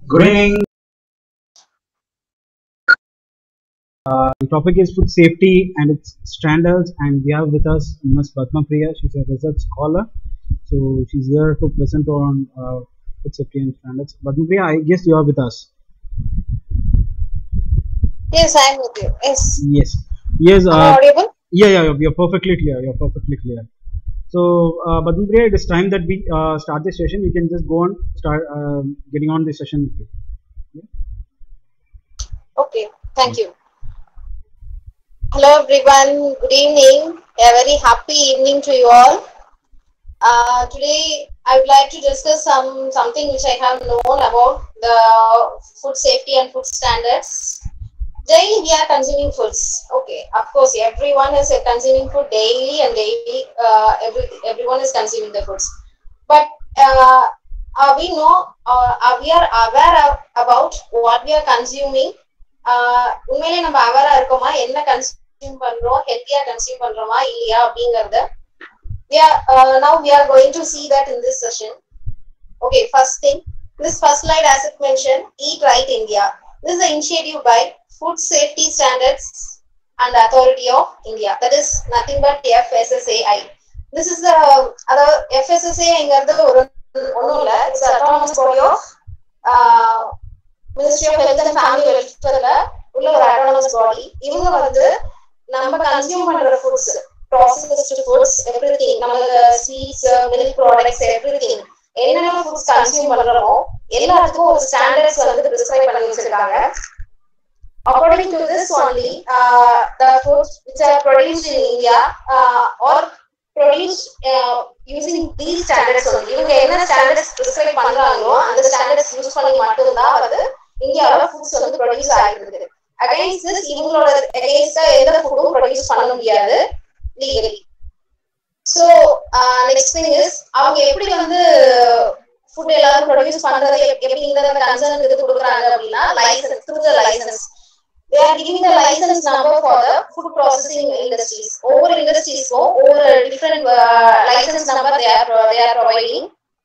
Good evening. The topic is food safety and its standards, and we have with us Ms. Padma Priya. She's a research scholar, so she's here to present on food safety and standards. Padma Priya, I guess you are with us. Yes, I'm with you. Yes. Yes. Yes. Am I audible? Yeah. You're perfectly clear. You're perfectly clear. So, Padma Priya, it is time that we start the session. You can just go on start getting on the session with you. Okay. Thank you. Hello, everyone. Good evening. A very happy evening to you all. Today, I would like to discuss something which I have known about the food safety and food standards. Daily, we are consuming foods. Okay, of course, everyone is consuming food daily, and daily, everyone is consuming the foods. But we know, we are aware about what we are consuming. உண்மையிலே நம்ம அவேரா இருக்கோமா, என்ன consume பண்றோம், ஹெல்த்தியா consume பண்றோமா இல்லையா அப்படிங்கறது now we are going to see that in this session. Okay, first thing, this first slide, as it mentioned, Eat Right India. This is an initiative by Food Safety Standards and Authority of India. That is nothing but FSSAI. This is the FSSAI என்கிறது ஒன்றும் இல்லை, it's autonomous body of Ministry of Health and Family Welfare உள்ள ஒரு autonomous body. இவங்க வந்து நம்ம consume பண்ற foods, processed foods, everything, நமக்கு ஸ்வீட்ஸ், மில்க் ப்ராடக்ட்ஸ், everything, என்னென்ன ஃபுட்ஸ் கன்சியூம் பண்றோமோ எல்லாத்துக்கும் ஒரு ஸ்டாண்டர்ட்ஸ் வந்து பிரிஸ்கிரைப் பண்ணி வச்சிருக்காங்க. According to this only, the foods which are produced in India or produced using these standards only. இவங்க என்ன ஸ்டாண்டர்ட்ஸ் பிரிஸ்கிரைப் பண்றாங்களோ அந்த ஸ்டாண்டர்ட்ஸ் யூஸ் பண்ணி மட்டும்தான் வந்து இந்தியாவோட ஃபுட்ஸ் வந்து ப்ரொடியூஸ் ஆகிருக்கு. அகைன்ஸ்ட் திஸ் இவங்களோட அகைன்ஸ்டா எந்த ஃபுட்டும் ப்ரொடியூஸ் பண்ண முடியாது legally. So next thing is, அவங்க எப்படி வந்து ஃபுட் எல்லாரும் ப்ரொடியூஸ் பண்றது எப்படி இந்த கன்சர்ன் இது கொடுக்குறாங்க அப்படின்னா, licence, through the licence. They are giving the license number for the food processing industries. Over industries go over different license number they are providing.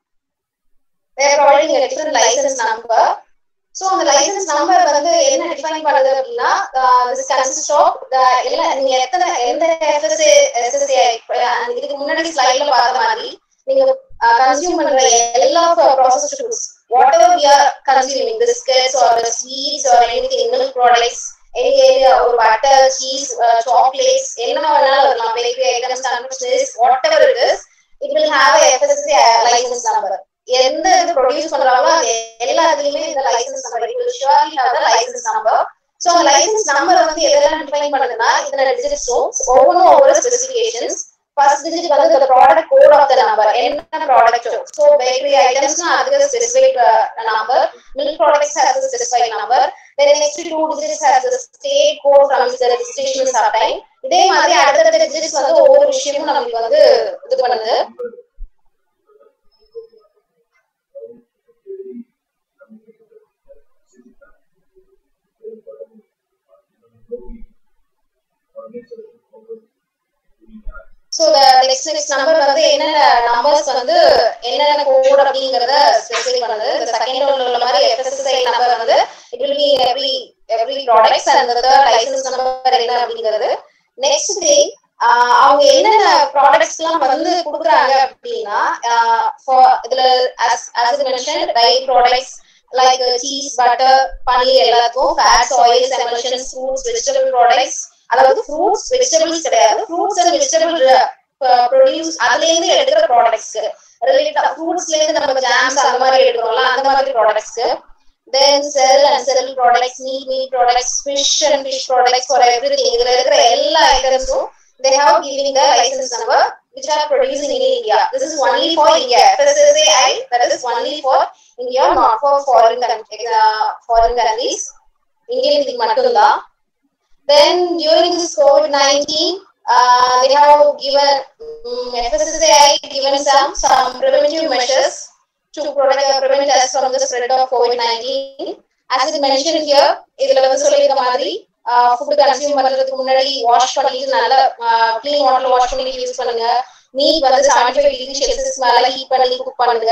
They are providing a different license number. So the license number வந்து என்ன define பண்ணுது அப்படின்னா, this consists of the நீங்க எந்த FSSAI இதுக்கு முன்னாடி ஸ்லைட்ல பார்த்த மாதிரி நீங்க கன்சியூம் பண்ற எல்லா processed foods, whatever we are consuming, biscuits or sweets or anything, milk products, any or butter, cheese, chocolates, என்ன வேணாலும் இருக்கலாம், bakery items, confectioneries, whatever it is, it will have a FSSAI license number. எந்த இது produce பண்றாங்களோ எல்லாத்துலயுமே இந்த licence number, it will surely have the license number. So அந்த licence number வந்து எதெல்லாம் டிஃபைன் பண்ணுதுன்னா, இதுல டிஜிட்ஸ் ஒவ்வொன்றும் ஒவ்வொரு ஸ்பெசிஃபிகேஷன்ஸ். ஃபர்ஸ்ட் டிஜிட் வந்து the product code of the number, என்ன ப்ராடக்ட். ஸோ பேக்கரி ஐட்டம்ஸ்னா அதுக்கு specific number, milk products has a specified number. Then next two digits has the state code from the registration sometime. இதே மாதிரி அடுத்த digits வந்து ஒவ்வொரு விஷயமும் நமக்கு வந்து இது பண்ணுது. So the next number வந்து என்னென்ன நம்பர்ஸ் வந்து என்னென்ன கோட் அப்படிங்கறத ஸ்பெசிஃபை பண்ணுது. இந்த செகண்ட் ஒன்ல உள்ள மாதிரி FSSAI நம்பர் வந்து it will be in every products and the third license number என்ன அப்படிங்கிறது. நெக்ஸ்ட் திங், அவங்க என்னென்ன ப்ராடக்ட்ஸ் எல்லாம் வந்து கொடுக்குறாங்க அப்படின்னா, இதுல as it mentioned, dairy products like cheese, butter, பன்னீர், எல்லாத்துக்கும் fats, oils, emulsions, fruits, vegetable products, அதாவது ஃப்ரூட்ஸ் வெஜிடபிள்ஸ் கிடையாது, ஃப்ரூட்ஸ் அண்ட் வெஜிடபிள் ப்ரொடியூஸ் அதுல இருந்து எடுக்கிற ப்ராடக்ட்ஸ்க்கு ரிலேட்டட், ஃப்ரூட்ஸ்ல இருந்து நம்ம ஜாம்ஸ் அந்த மாதிரி எடுக்கிறோம்ல அந்த மாதிரி ப்ராடக்ட்ஸ்க்கு. Then cell and cell products, meat products, fish and fish products, for everything, இதுல இருக்கிற எல்லா ஐட்டம்ஸும் they have giving the license number which are producing in India. This is only for India. FSSAI, that is only for India, not for foreign countries. Indian இதுக்கு மட்டும்தான். Then during this COVID-19, they have given FSSAI given some preventive measures to prevent us from the spread of COVID-19. As it mentioned here, இதுல வந்து சொல்லிருக்க மாதிரி food consume பண்றதுக்கு முன்னாடி wash பண்ணிட்டு நல்லா க்ளீன் வாட்டர்ல வாஷ் பண்ணி யூஸ் பண்ணுங்க. மீட் வந்து 75 டிகிரி செல்சியஸ் மேல ஹீட் பண்ணி குக் பண்ணுங்க.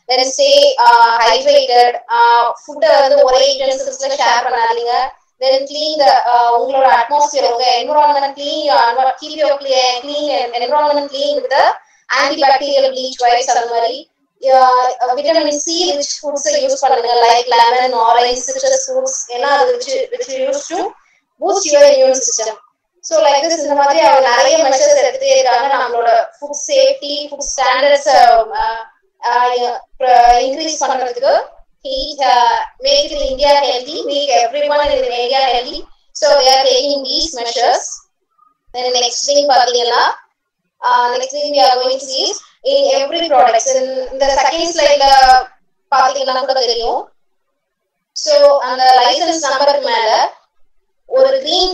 then stay hydrated, food வந்து ஒரே utensils ஷேர் பண்ணாதீங்க, then clean the உங்களோட atmosphere, உங்க environment clean, keep your clean environment clean with the antibacterial bleach wipes அந்த மாதிரி. Vitamin C rich foods use பண்ணுங்க, like lemon, orange, citrus fruits எல்லாம் அது which you use to boost your immune system. So like this இந்த மாதிரி அவங்க நிறைய measures எடுத்துட்டே இருக்காங்க நம்மளோட food safety, food standards increase பண்றதுக்கு. Make it India healthy, make everyone in India healthy. So they are taking these measures. Then next thing பாத்தீங்கன்னா, next thing we are going to see is in every product. In the second slide பாத்தீங்கன்னா கூட தெரியும். So அந்த licence நம்பருக்கு மேல ஒரு green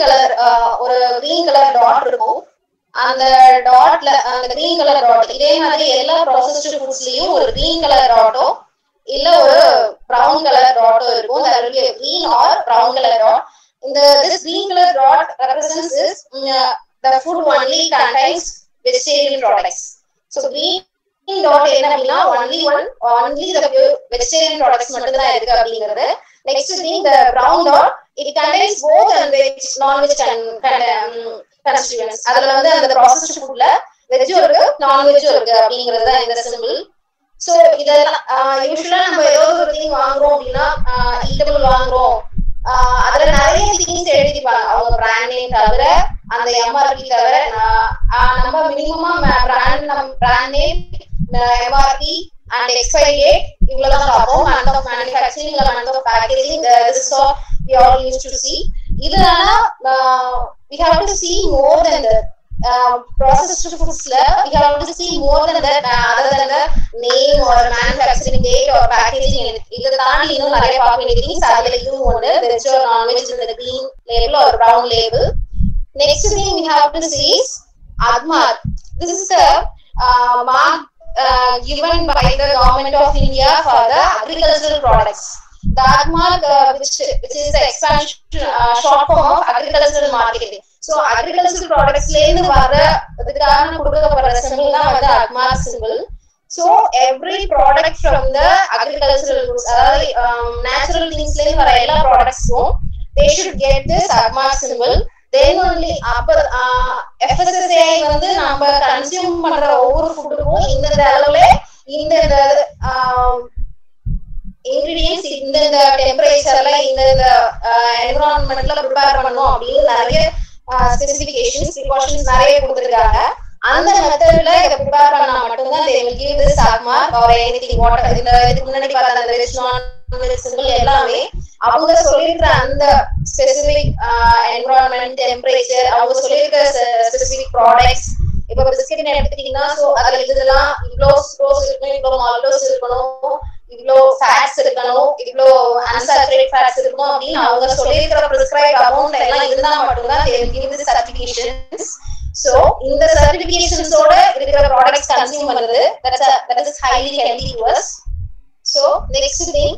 color dot இருக்கும். அந்த டாட்ல அந்த green color dot இதே மாதிரி எல்லா processed foodsலயும் ஒரு green color dot இல்ல ஒரு brown color dot இருக்கும். There will be a green or brown color dot. This green color dot represents is the food only contains vegetarian products. So green dot என்ன அப்படின்னா only the vegetarian products மட்டும் தான் இருக்கு அப்படிங்கிறது. Next thing, the brown dot, it contains both and veg, non-veg constituents. அதுல வந்து அந்த processed foodல veg இருக்கு, non-veg இருக்கு அப்படிங்கிறது இந்த சிம்பிள். So இதெல்லாம் யூசுவலா நம்ம ஏதோ ஒரு திங் வாங்குறோம் அப்படின்னா ஈட்டபிள் வாங்குறோம், அதுல நிறைய திங்ஸ் எழுதிப்பாங்க அவங்க பிராண்ட் நேம் தவிர, அந்த எம்ஆர்பி தவிர. நம்ம மினிமமா brand name, MRP and expiry date இவ்வளவுதான் பார்ப்போம். month of manufacturing இல்ல month of packaging, this is all we all used to see. இதனால we have to see more than the processed foods la we have to see more than that, other than the name or manufacturing date or packaging. இத தாண்டி இன்னும் நிறைய பார்க்க வேண்டிய things அதுல இதுவும் ஒன்று, veg or non-veg in the green label or brown label. Next thing we have to see is AGMAR. This is the mark given by the government of India for the agricultural products. The AGMAR, which is the expansion short form of agricultural marketing. So agricultural products la irundhu vara adukana kudukapara symbol da vandu AGMAR symbol. So every product from the agricultural goods, natural things la vara ella products they should get this AGMAR symbol. Then only FSSAI வந்து நம்ம consume பண்ற ஒவ்வொரு ஃபுட்டுக்கும் இந்த அளவுல இந்த ingredients இந்த டெம்பரேச்சர்ல இந்த என்விரான்மெண்ட்ல prepare பண்ணணும் அப்படின்னு நிறைய ஸ்பெசிஃபிகேஷன்ஸ் ப்ரிகாஷன்ஸ் நிறைய கொடுத்துருக்காங்க. அந்த மெத்தட்ல இதை ப்ரிப்பேர் பண்ணா மட்டும்தான் they will give this AGMAR or anything. Water இந்த இதுக்கு முன்னாடி பார்த்த அந்த வெஜ் நான் சிம்பிள் எல்லாமே அவங்க சொல்லிருக்கிற அந்த ஸ்பெசிபிக் என்விரான்மெண்ட், டெம்பரேச்சர், அவங்க சொல்லிருக்கிற ஸ்பெசிபிக் ப்ராடக்ட்ஸ். இப்ப பிஸ்கெட் எடுத்துட்டீங்கன்னா ஸோ அதுல இதெல்லாம் இவ்வளோ ஸ்ட்ரோஸ் இருக்கணும், இவ்வளோ மால்டோஸ் இருக்கணும், இவ்வளோ ஃபேட்ஸ் இருக்கணும், இவ்வளோ அன்சாச்சுரேட் ஃபேட்ஸ் இருக்கணும் அப்படின்னு அவங்க சொல்லியிருக்கிற ப்ரிஸ்கிரைப் அமௌண்ட் எல்லாம் இருந்தா மட்டும்தான் they will give the certifications. So இந்த certifications-ஓட இருக்கிற ப்ராடக்ட்ஸ் கன்சியூம் பண்றது that is highly healthy to us. So next thing,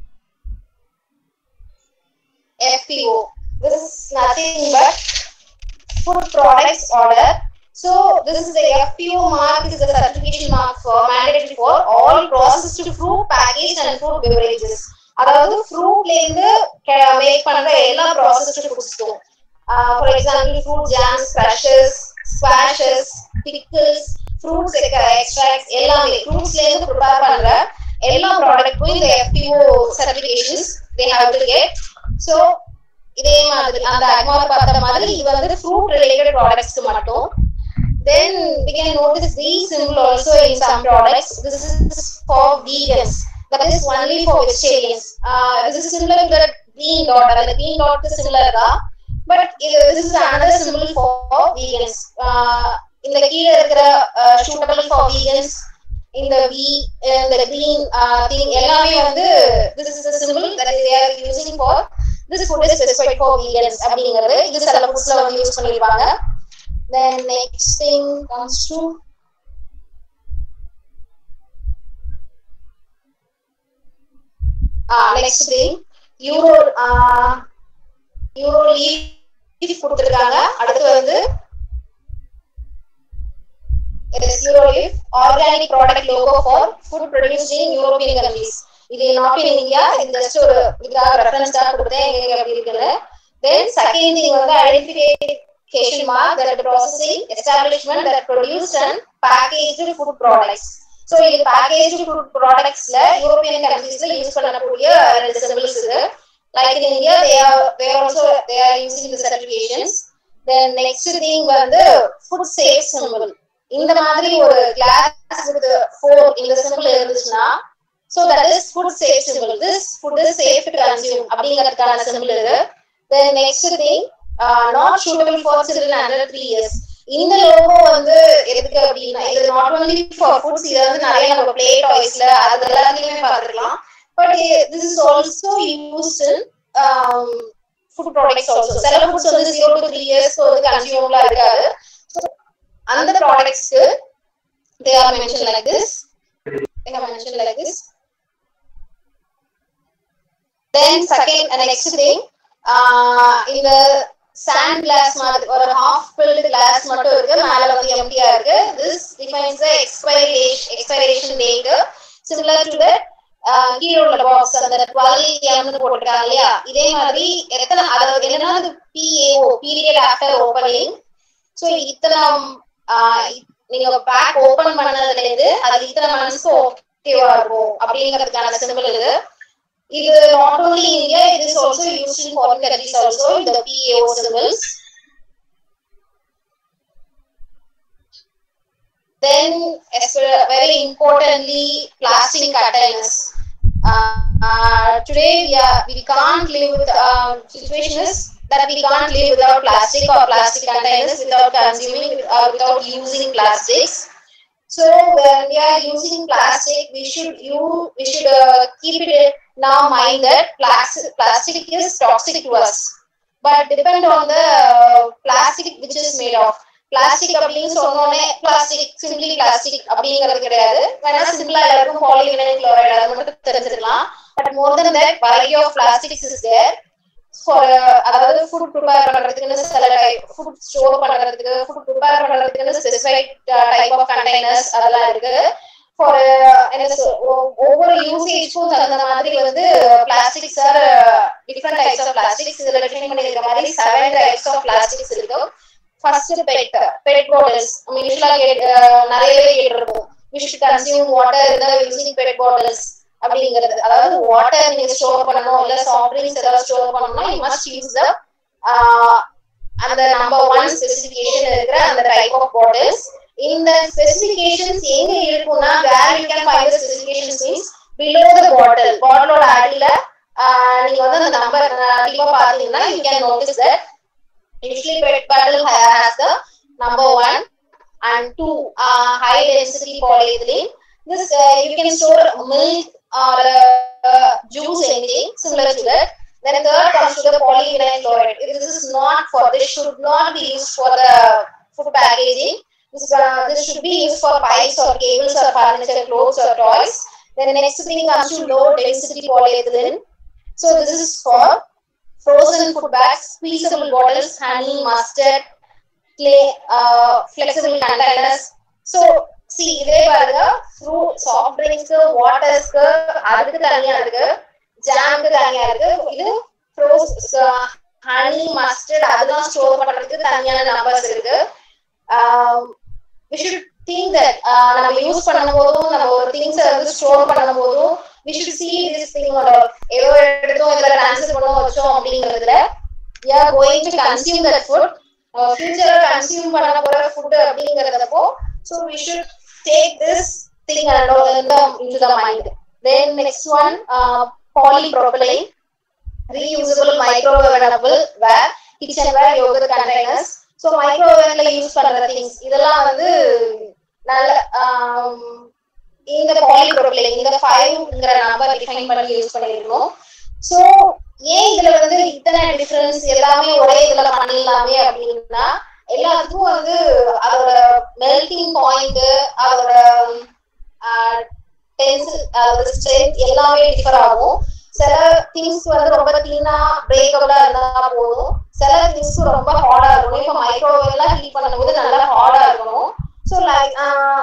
FPO. This is nothing but food products order. So this is the FPO mark, is the certification mark for mandatory for all processed fruit, packaged and food beverages. அதாவது ஃப்ரூட்ல இருந்து make பண்ற எல்லா processed foods-க்கும், for example fruit jams, crushes, squashes, pickles, fruits extracts எல்லாமே ஃப்ரூட்ஸ்ல இருந்து prepare பண்ற எல்லா ப்ராடக்ட்க்கும் இந்த FPO certifications they have to get. So இதே மாதிரி அந்த AGMAR பார்த்த மாதிரி இது வந்து fruit related products மட்டும். Then we can notice these symbol also in some products. This is for vegans, that is only for vegetarians. This is similar to the green dot, and the green dot is similar da, but this is another symbol for vegans. In the key suitable for vegans, in the V, in the green thing ellame vandu this is the symbol that they are using for this food is specified for vegans அப்படிங்கிறது இது சில ஃபுட்ஸ்ல வந்து use பண்ணிருப்பாங்க. Then next thing comes to next thing euro leaf கொடுத்திருக்காங்க. அடுத்து வந்து is Eurolif, organic product logo for food produced in European countries. இது not in India, இது just ஒரு இதுக்காக ரெஃபரன்ஸா கொடுத்தேன் எங்க எப்படி இருக்குன்னு. Then second thing வந்து identification mark that the processing establishment that produced and packaged food products. So இது packaged food productsல European countriesல யூஸ் பண்ணக்கூடிய ரெண்டு symbols இது. Like in India they are using the certifications. Then next thing வந்து food safe symbol. இந்த மாதிரி ஒரு glass with 4 இந்த symbol இருந்துச்சுன்னா so that is food safe symbol. This food is safe to consume அப்படிங்கிறதுக்கான symbol இது. Then next thing not suitable for children under 3 years. இந்த logo வந்து எதுக்கு அப்படின்னா இது not only for foods, இது வந்து நிறைய நம்ம play toysல அது எல்லாத்தையுமே பார்த்துக்கலாம். But this is also used in food products also. சில foods வந்து 0 to 3 years வந்து consumeable இருக்காது. So அந்த products they are mentioned like this. They are mentioned like this. Then second and next thing in the sand glass மாதிரி ஒரு half filled glass மட்டும் இருக்கு, மேல வந்து எம்டியா இருக்கு. This defines the expiration date similar to the கீழ உள்ள பாக்ஸ் அந்த 12M னு போட்டுருக்காங்க இல்லையா, இதே மாதிரி எத்தனை அதாவது என்னன்னா அது PAO period after opening. So இத்தனை நீங்க பேக் ஓபன் பண்ணதுல இருந்து அது இத்தனை மந்த்ஸ் ஓகேவா இருக்கும் அப்படிங்கிறதுக்கான சிம்பிள் இது. இது not only in India, it is also used in foreign countries also, the PAO symbols. Then very importantly plastic containers. Today we can't live with situation is that we can't live without plastic or plastic containers, without consuming without using plastics. So when we are using plastic, we should keep it in our mind that plastic is toxic to us, but depend on the plastic which is made of. Plastic அப்படின்னு சொன்னோனே plastic simply plastic அப்படிங்கிறது கிடையாது, வேணா சிம்பிளா எல்லாருக்கும் polyvinyl chloride அது மட்டும் தெரிஞ்சுக்கலாம். But more than that, variety of plastics is there for அதாவது food prepare பண்றதுக்கு சில food store பண்றதுக்கு food prepare பண்றதுக்கு specified type of containers அதெல்லாம் இருக்கு. For ஒவ்வொரு யூசேஜ்க்கும் தகுந்த மாதிரி வந்து plastics are different types of plastics. இதுல டிஃபைன் பண்ணிருக்க மாதிரி 7 types of plastics இருக்கு. First pet bottles. usually நிறையவே கேட்டிருப்போம், we should consume water using pet bottles அப்படிங்கிறது. அதாவது வாட்டர் நீங்க ஸ்டோர் பண்ணணும் இல்ல சாஃப்ட் ட்ரிங்க்ஸ் ஏதாவது ஸ்டோர் பண்ணணும்னா you must use the அந்த நம்பர் 1 ஸ்பெசிஃபிகேஷன் இருக்கிற அந்த டைப் ஆஃப் பாட்டில்ஸ். இந்த ஸ்பெசிஃபிகேஷன்ஸ் எங்க இருக்கும்னா where you can find the specifications means below the bottle. பாட்டிலோட அடியில நீங்க வந்து அந்த நம்பர் டீப்பா பாத்தீங்கன்னா you can notice that usually pet bottle has the number 1 and 2 high density polyethylene. This you can store milk or juice, anything similar to that. Then third comes to the polyvinyl chloride. This is not for, this should not be used for the food packaging. This should be used for pipes or cables or furniture, clothes or toys. Then the next thing comes to low density polyethylene. So this is for frozen food bags, squeezable bottles, honey, mustard, clay, flexible containers. So see இதே பாருங்க, fruit, soft drinks, waters அதுக்கு தனியா இருக்கு, ஜாம்க்கு தனியா இருக்கு. இது honey, mustard அதெல்லாம் store பண்றதுக்கு தனியான நம்பர்ஸ் இருக்கு. We should think that நம்ம யூஸ் பண்ணும்போதும் நம்ம ஒரு திங்ஸ் வந்து ஸ்டோர் பண்ணும்போதும் we should see this thing or ஏதோ எடுத்தோம் இதுல ட்ரான்ஸ்ஃபர் பண்ணோம் வச்சோம் அப்படிங்கிறதுல we are going to consume that food, future consume பண்ண போற food அப்படிங்கிறதப்போ so we should take this thing into the mind. Then next one polypropylene, reusable microwavable ware, kitchenware, yogurt containers. So microwave la use பண்ற things இதெல்லாம் வந்து நல்ல இந்த polypropylene இந்த 5ங்கற number define பண்ணி யூஸ் பண்ணிருக்கோம். சோ ஏன் இதுல வந்து இத்தனை டிஃபரன்ஸ் எல்லாமே ஒரே இதுல பண்ணிடலாமே அப்படின்னா எல்லாத்துக்கும் வந்து அதோட மெல்டிங் பாயிண்ட் அதோட டென்சில் அதோட ஸ்ட்ரென்த் எல்லாமே டிஃபர் ஆகும். சில திங்ஸ் வந்து ரொம்ப தீனா பிரேக்கபிளா இருந்தா போதும், சில திங்ஸ் ரொம்ப ஹார்டா இருக்கணும். இப்ப மைக்ரோவேவ்ல ஹீட் பண்ணும்போது நல்லா ஹார்டா இருக்கணும். ஸோ லைக்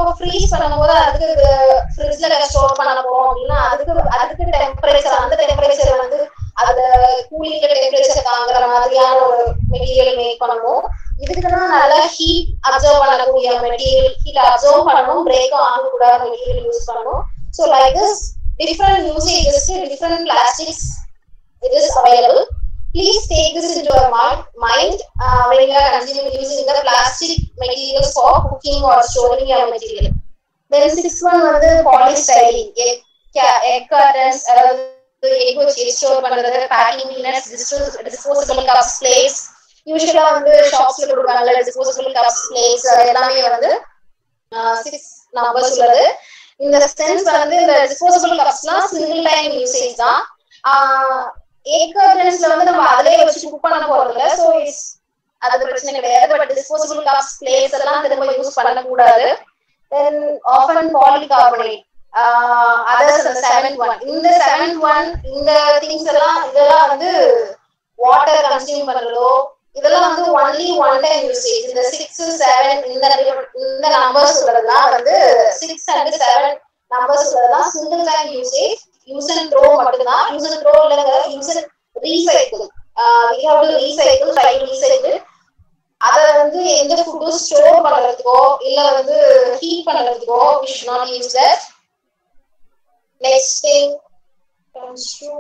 ஃப்ரீஸ் பண்ணும்போது அதுக்கு ஃப்ரிட்ஜ்ல ஸ்டோர் பண்ண போறோம் அப்படின்னா அதுக்கு டெம்பரேச்சர், அந்த டெம்பரேச்சர் வந்து அதுல கூலிங் டெம்பரேச்சர் தாங்குற மாதிரியான ஒரு மெட்டீரியல் மேக் பண்ணணும். இதுக்குன்னா நல்ல ஹீட் அப்சர்வ் பண்ணக்கூடிய மெட்டீரியல், ஹீட் அப்சர்வ் பண்ணணும், பிரேக்கும் ஆகக்கூடாத மெட்டீரியல் யூஸ் பண்ணணும். So like this different usages, different plastics it is available. Please take this into your mind when you are consuming using the plastic materials for cooking or storing your material. Then sixth one வந்து polystyrene, egg cartons, egg வச்சு store பண்றது, packing units, disposable cups, plates. யூசுவலா வந்து ஷாப்ஸ்ல கொடுப்பாங்கல்ல disposable cups, plates, எல்லாமே வந்து 6 numbers உள்ளது. இந்த சென்ஸ் வந்து இந்த disposable cupsலாம் சிங்கிள் டைம் யூசேஜ் தான். egg cartonsல வந்து நம்ம அதிலே வச்சு குக் பண்ண போறதில்ல, ஸோ அது பிரச்சனை கிடையாது. பட் disposable cups, plates எல்லாம் திரும்ப யூஸ் பண்ணக்கூடாது. Then often polycarbonate, others the seventh one. இந்த seventh one இந்த திங்ஸ் எல்லாம் இதெல்லாம் வந்து வாட்டர் கன்சியூம் பண்றதோ இதெல்லாம் வந்து ஒன்லி ஒன் டைம் யூசேஜ். இந்த 6, 7 இந்த நம்பர்ஸ் உள்ளதெல்லாம் வந்து 6 and 7 நம்பர்ஸ் உள்ளதெல்லாம் single time usage, use and throw மட்டும்தான். யூஸ் அண்ட் த்ரோ இல்லைங்க, use and recycle. we have to recycle, try to recycle. அதை வந்து எந்த ஃபுட்டும் ஸ்டோர் பண்றதுக்கோ இல்ல வந்து ஹீட் பண்றதுக்கோ we should not use that. Next thing comes to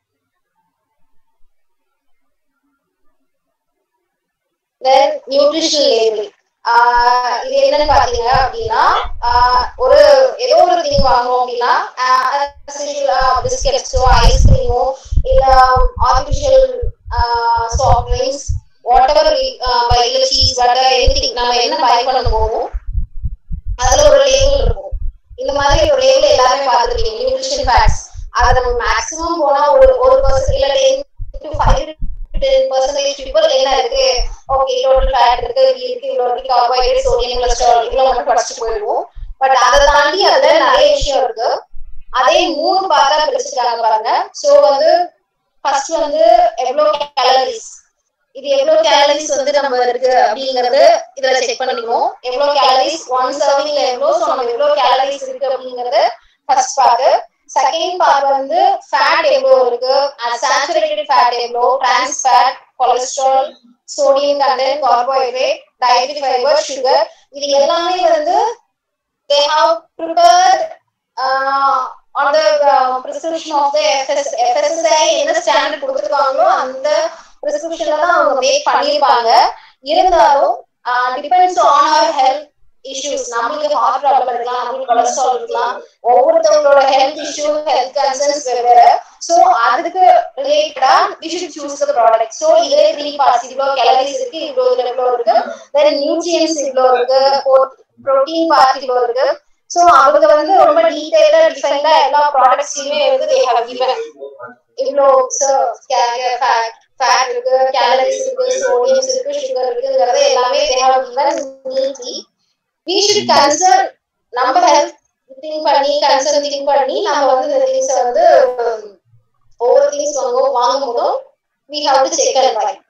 then nutritional labeling. இது என்னன்னு பாத்தீங்க அப்படின்னா, ஒரு ஏதோ ஒரு திங் வாங்குறோம் அப்படின்னா பிஸ்கெட்ஸோ ஐஸ்கிரீமோ இல்ல artificial soft drinks, whatever, cheese, butter, anything நம்ம என்ன பை பண்ண போவோம் அதுல ஒரு லேபிள் இருக்கும். இந்த மாதிரி ஒரு லேபிள் எல்லாருமே பார்த்துருக்கீங்க, நியூட்ரிஷன் ஃபேக்ட்ஸ். அதை நம்ம மேக்ஸிமம் போனா ஒரு பர்சன்ட் இல்ல 10 to 5-10% people என்ன இருக்கு, ஓகே டோட்டல் ஃபேட் இருக்கு, இவ்வளோ இருக்கு, கார்போஹைட்ரேட், சோடியம், கொலஸ்ட்ரால் இவ்வளோ மட்டும் படிச்சுட்டு போயிடுவோம். பட் அதை தாண்டி அதுல நிறைய விஷயம் இருக்கு. அதே 3 பார்ட்டா பிரிச்சுட்டாங்க பாருங்க. ஸோ வந்து ஃபர்ஸ்ட் வந்து எவ்வளோ கேலரிஸ், இது எவ்வளவு கேலரிஸ் வந்து நம்ம இருக்கு அப்படிங்கறது இதுல செக் பண்ணிக்குவோம். எவ்வளவு கேலரிஸ் ஒன் சர்விங்ல எவ்வளவு, ஸோ நம்ம எவ்வளவு கேலரிஸ் இருக்கு அப்படிங்கறது ஃபர்ஸ்ட் பார்ட். செகண்ட் பார்ட் வந்து ஃபேட் எவ்வளவு இருக்கு, சாச்சுரேட்டட் ஃபேட் எவ்வளவு, trans fat, cholesterol, sodium content, carbohydrate, dietary fibre, sugar. இது எல்லாமே வந்து they have prepared on the prescription of the FSSAI என்ன ஸ்டாண்டர்ட் கொடுத்துருக்காங்களோ அந்த பிரிஸ்கிரிப்ஷன்ல தான் அவங்க மேக் பண்ணிருப்பாங்க. இருந்தாலும் depends on our health issues. நம்மளுக்கு ஹார்ட் ப்ராப்ளம் இருக்கலாம், நம்மளுக்கு கொலஸ்ட்ரால் இருக்கலாம், ஒவ்வொருத்தவங்களோட ஹெல்த் இஷ்யூ, ஹெல்த் கன்சர்ன்ஸ் வெவ்வேறு. ஸோ அதுக்கு ரிலேட்டடா we should choose the product. So இதே 3 பார்ட்ஸ், இவ்வளோ கேலரிஸ் இருக்கு, இவ்வளோ இருக்கு, தென் நியூட்ரியன்ஸ் இவ்வளோ இருக்கு, புரோட்டீன் பார்ட் இவ்வளோ இருக்கு. ஸோ அவங்க வந்து ரொம்ப டீடைலா டிஃபைன்டா எல்லா ப்ராடக்ட்ஸையுமே வந்து they have given இவ்வளோ ஃபேட் இருக்கு, கேலரிஸ் இருக்கு, சோடியம் இருக்கு, சுகர் இருக்குங்கிறது எல்லாமே they have given neatly. We should concern நம்ம ஹெல்த் திங்க் பண்ணி நம்ம வந்து இந்த திங்ஸ் வந்து ஒவ்வொரு திங்ஸ் வாங்கும்போதும் we have to check and buy.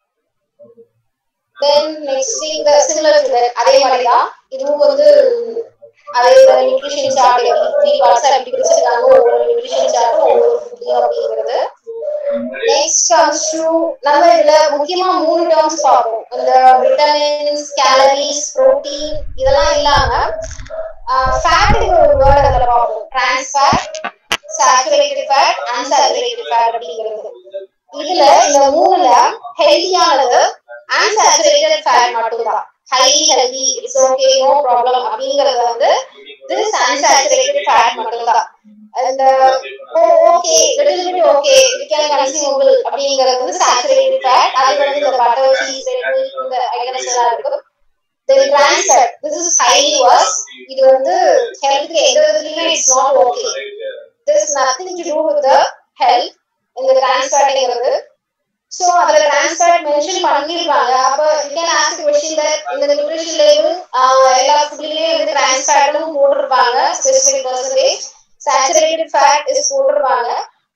Then next thing the similar to that, அதே மாதிரி தான் இதுவும் வந்து அதே நியூட்ரிஷன் சார்ட் 3 பார்ட்ஸ் அப்படி பிரிச்சிருக்காங்க. ஒவ்வொரு நியூட்ரிஷன் சார்ட்டும் ஒவ்வொரு ஃபுட் அப்படிங்கிறது. நெக்ஸ்ட் comes to நம்ம இதுல முக்கியமா 3 டேர்ம்ஸ் பார்ப்போம். இந்த விட்டமின்ஸ், கேலரிஸ், புரோட்டீன் இதெல்லாம் இல்லாம ஃபேட்ங்கிற ஒரு வேர்ட் அதுல பார்ப்போம். Trans fat, saturated fat, unsaturated fat அப்படிங்கிறது. இதுல இந்த 3ல ஹெல்தியானது அன்சாச்சுரேட்டட் ஃபேட் மட்டும்தான். highly healthy, it's okay, no problem அப்படிங்கிறது வந்து this unsaturated fat மட்டும்தான். And okay, little bit okay, we can consumable அப்படிங்கிறது வந்து saturated fat. அது வந்து இந்த butter, cheese, இந்த ஐட்டம்ஸ் எல்லாம் இருக்கு. Then trans fat, this is highly worse. இது வந்து ஹெல்த்துக்கு எந்த விதத்துலயுமே it's not okay. There is nothing to do with the health இந்த trans fatங்கிறது. So அதுல trans fat mention பண்ணிருக்காங்க. அப்ப you can ask the question that in the nutrition label எல்லா ஃபுட்லயே வந்து trans fatம் போட்டுருப்பாங்க, specific percentage. Saturated fat is போட்டுருப்பாங்க.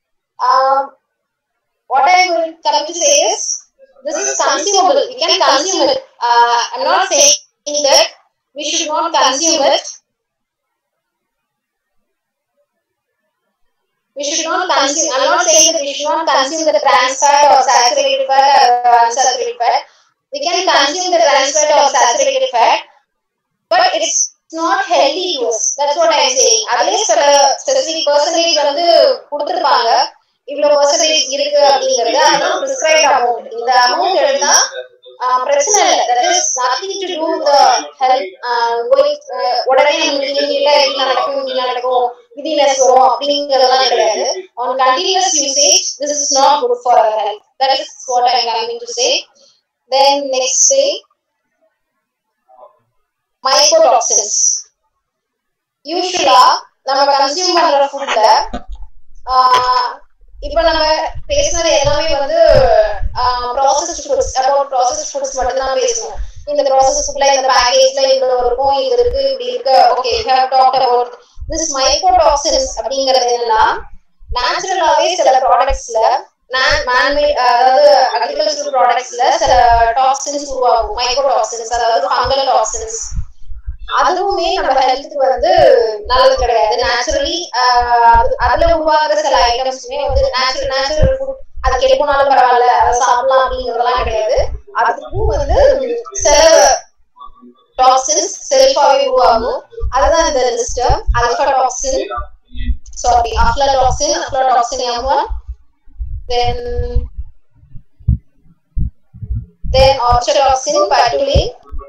What I will come to say is this is consumable, we can consume it. I'm not saying that we should not consume it. We should not consume. I'm not saying that we should not consume the trans fat or saturated fat or unsaturated fat. We can consume the trans fat or saturated fat, but it's not healthy to us. That's what I'm saying. Adle specific percentage வந்து கொடுத்திருப்பாங்க. இவ்வளவு percentage இருக்கு அப்படிங்கிறது அதெல்லாம் prescribed amount. இந்த amount எடுத்தா பிரச்சனை இல்லை. That is nothing to do with the health. going உடனே நம்மளுக்கு இல்ல நடக்கும் giddiness வரும் அப்படிங்கிறதெல்லாம் கிடையாது. On continuous usage, this is not good for our health. That is what I am coming to say. Then next thing, mycotoxins. Usually நம்ம consume பண்ற ஃபுட்ல இப்போ நம்ம பேசுனது எல்லாமே வந்து processed foods, about processed foods மட்டும் தான் பேசணும். இந்த ப்ராசஸ் ஃபுட்ல இந்த பேக்கேஜ்ல இவ்வளவு இருக்கும், இது இருக்கு, இப்படி இருக்கு. Okay, we have talked about this mycotoxins. அப்படிங்கிறது என்னன்னா நேச்சுரலாவே சில ப்ராடக்ட்ஸ்ல man-made, அதாவது அக்ரிகல்ச்சரல் ப்ராடக்ட்ஸ்ல சில டாக்ஸின்ஸ் உருவாகும், மைக்ரோடாக்சின்ஸ், அதாவது ஃபங்கல் டாக்ஸின்ஸ். அதுவுமே நம்ம ஹெல்த்துக்கு வந்து நல்லது கிடையாது. நேச்சுரலி அதுல உருவாக்குற சில ஐட்டம்ஸ்மே வந்து நேச்சுரல் ஃபுட், அது கெடுக்குனாலும் பரவாயில்ல, அதை சாப்பிடலாம் அப்படிங்கிறதெல்லாம் கிடையாது. அதுக்கும் வந்து சில டாக்ஸின்ஸ் செல்ஃபாவே உருவாகும். அதுதான் இந்த list. Aflatoxin, aflatoxin M1, then orthotoxin, patulin,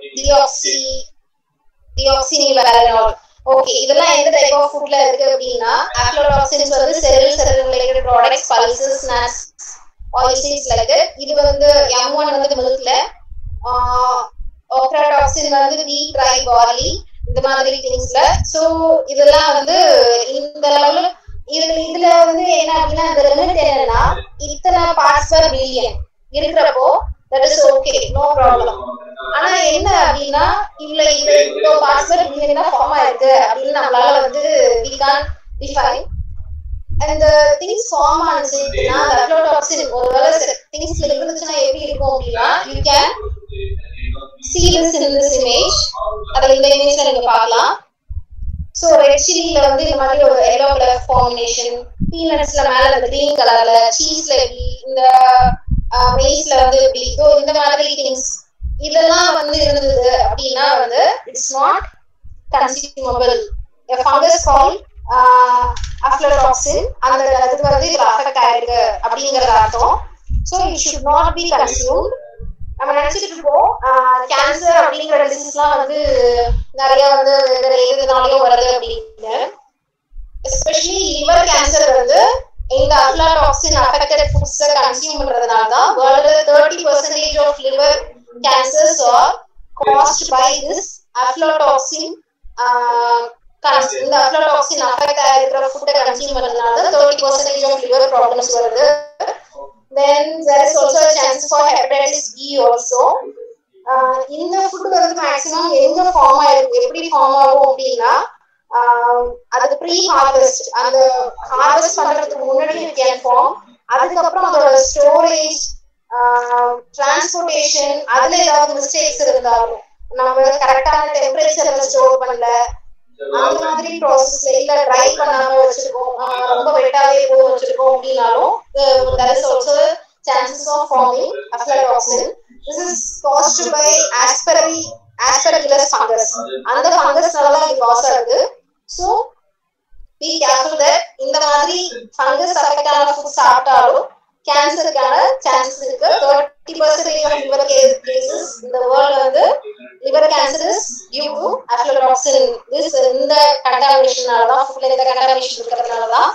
deoxynivalenol. Okay, இதெல்லாம் எந்த டைப் ஆஃப் ஃபுட்ல இருக்கு அப்படின்னா aflatoxins வந்து செல் related products, pulses, snacks, oils like that. இது வந்து M1 வந்து மில்க்ல, orthotoxin வந்து wheat, rye, barley, இந்த மாதிரி திங்ஸ்ல. சோ இதெல்லாம் வந்து இந்த லெவல்ல இதுல வந்து என்ன அப்படின்னா இந்த லிமிட் என்னன்னா இத்தனை பார்ட்ஸ் பர் பில்லியன் இருக்கிறப்போ that is okay, no problem. ஆனா என்ன அப்படின்னா இவ்வளவு பார்ட்ஸ் பர் பில்லியன் தான் ஃபார்ம் ஆயிருக்கு அப்படின்னு நம்மளால வந்து we can't define. And the things form ஆனதுன்னா aflatoxin ஒருவேளை திங்ஸ்ல இருந்துச்சுன்னா எப்படி இருக்கும் அப்படின்னா you can see this in this image. அத இந்த இமேஜ்ல நீங்க பார்க்கலாம். சோ ரெட் சில்லில வந்து இந்த மாதிரி ஒரு yellow color formation, பீனட்ஸ்ல மேல அந்த green கலர்ல, சீஸ்ல இப்படி, இந்த மெய்ஸ்ல வந்து இப்படி, இந்த மாதிரி திங்ஸ் இதெல்லாம் வந்து இருந்தது அப்படின்னா வந்து it's not consumable. a fungus called aflatoxin அந்த அதுக்கு வந்து இதுல அஃபெக்ட் ஆயிருக்கு அப்படிங்கறது அர்த்தம். So it should not be consumed. நம்ம நினைச்சிட்டு இருக்கோம் கேன்சர் அப்படிங்கிற டிசீஸ்லாம் வந்து நிறைய வந்து வேற எதுனாலயும் வருது அப்படின்னு. எஸ்பெஷலி லிவர் கேன்சர் வந்து இந்த aflatoxin affected foods கன்சியூம் பண்றதுனால தான் வேர்ல்ட்ல 30% of liver cancers are caused by this aflatoxin. இந்த aflatoxin affect ஆகிற ஃபுட்டை கன்சியூம் பண்றதுனால தான் 30% of liver problems வருது. Then there is also a chance for hepatitis B also. இந்த ஃபுட் வந்து மேக்ஸிமம் எங்க ஃபார்ம் ஆயிருக்கு, எப்படி ஃபார்ம் ஆகும் அப்படின்னா அது ப்ரீ ஹார்வெஸ்ட், அந்த ஹார்வெஸ்ட் பண்றதுக்கு முன்னாடி it can form. அதுக்கப்புறம் அதோட ஸ்டோரேஜ், டிரான்ஸ்போர்ட்டேஷன், அதுல ஏதாவது மிஸ்டேக்ஸ் இருந்தாலும் நம்ம கரெக்டான டெம்பரேச்சர்ல ஸ்டோர் பண்ணல, அந்த மாதிரி ப்ராசஸ்ல இல்ல ட்ரை பண்ணாம வச்சிருக்கோம், ரொம்ப வெட்டாவே போக வச்சிருக்கோம் அப்படின்னாலும் there is also chances of forming aflatoxin. This is caused by aspergillus fungus. அந்த ஃபங்கஸ்னால தான் இது காஸ் ஆகுது. So be careful that இந்த மாதிரி ஃபங்கஸ் அஃபெக்ட் ஆன ஃபுட் சாப்பிட்டாலும் கேன்சருக்கான சான்சஸ் இருக்கு. 30% of liver cases in the world வந்து liver cancer is due to aflatoxin. This இந்த contaminationனால தான், ஃபுட்ல இந்த contamination இருக்கிறதுனால தான்.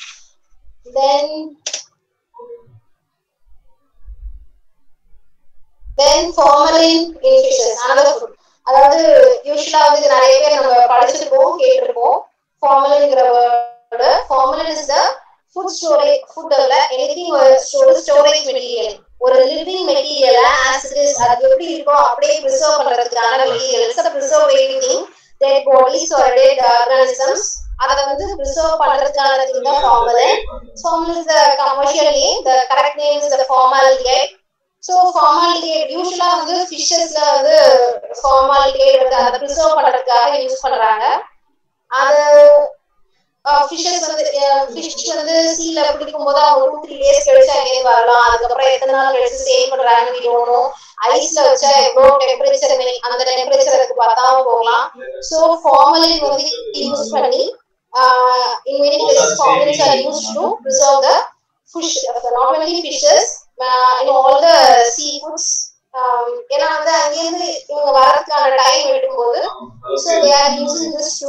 Then formalin in fishes, another food. அதாவது யூசுவலா வந்து நிறைய பேர் நம்ம படிச்சிருப்போம், கேட்டிருப்போம். formalinங்கிற word. formalin is the food storage, food இல்ல anything storage material. ஒரு living material as it is, அது எப்படி இருக்கோ அப்படியே preserve பண்றதுக்கான material. It's a preservative thing. Dead bodies or dead organisms, அத வந்து preserve பண்றதுக்கான thing தான் formalin. Formalin is the commercial name. The correct name is the formaldehyde. So formaldehyde usually வந்து fishesல வந்து formaldehyde வந்து அத preserve பண்றதுக்காக யூஸ் பண்றாங்க. அது ஃபிஷஸ் வந்து ஃபிஷ் வந்து சீல பிடிக்கும் போது அவங்க 2-3 டேஸ் கழிச்சு அங்கே வரலாம். அதுக்கப்புறம் எத்தனை நாள் கழிச்சு சேவ் பண்றாங்க விடணும். ஐஸ்ல வச்சா எவ்வளவு டெம்பரேச்சர் அந்த டெம்பரேச்சருக்கு பார்த்தாம போகலாம். ஸோ ஃபார்மலின் வந்து யூஸ் பண்ணி in many cases formalins are used to preserve the fish, not only fishes, in all the seafoods. ஏன்னா வந்து அங்கேருந்து இவங்க வரதுக்கான டைம் எடுக்கும்போது so they are using this to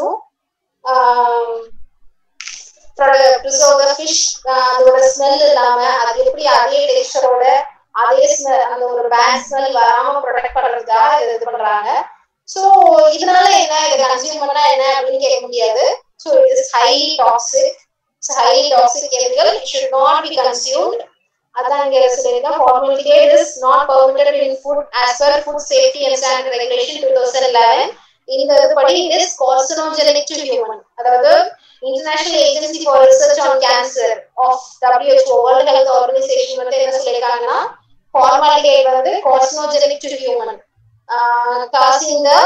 preserve the fish. அதோட ஸ்மெல் இல்லாம அது எப்படி அதே டெக்ஸ்டரோட அதே ஸ்மெல் அந்த ஒரு பேட் ஸ்மெல் வராம ப்ரொடெக்ட் பண்றதுக்காக இது பண்றாங்க. ஸோ இதனால என்ன இதை கன்சியூம் பண்ணா என்ன அப்படின்னு கேட்க முடியாது. So it is highly toxic. It's a highly toxic chemical. It should not be consumed. Adan inga soliranga formaldehyde is not permitted in food as per Food Safety and Standard Regulation 2011. இந்த படி it is carcinogenic to human. அதாவது International Agency for Research on Cancer of WHO World Health Organization வந்து என்ன சொல்லிருக்காங்கன்னா formaldehyde வந்து carcinogenic to human, causing the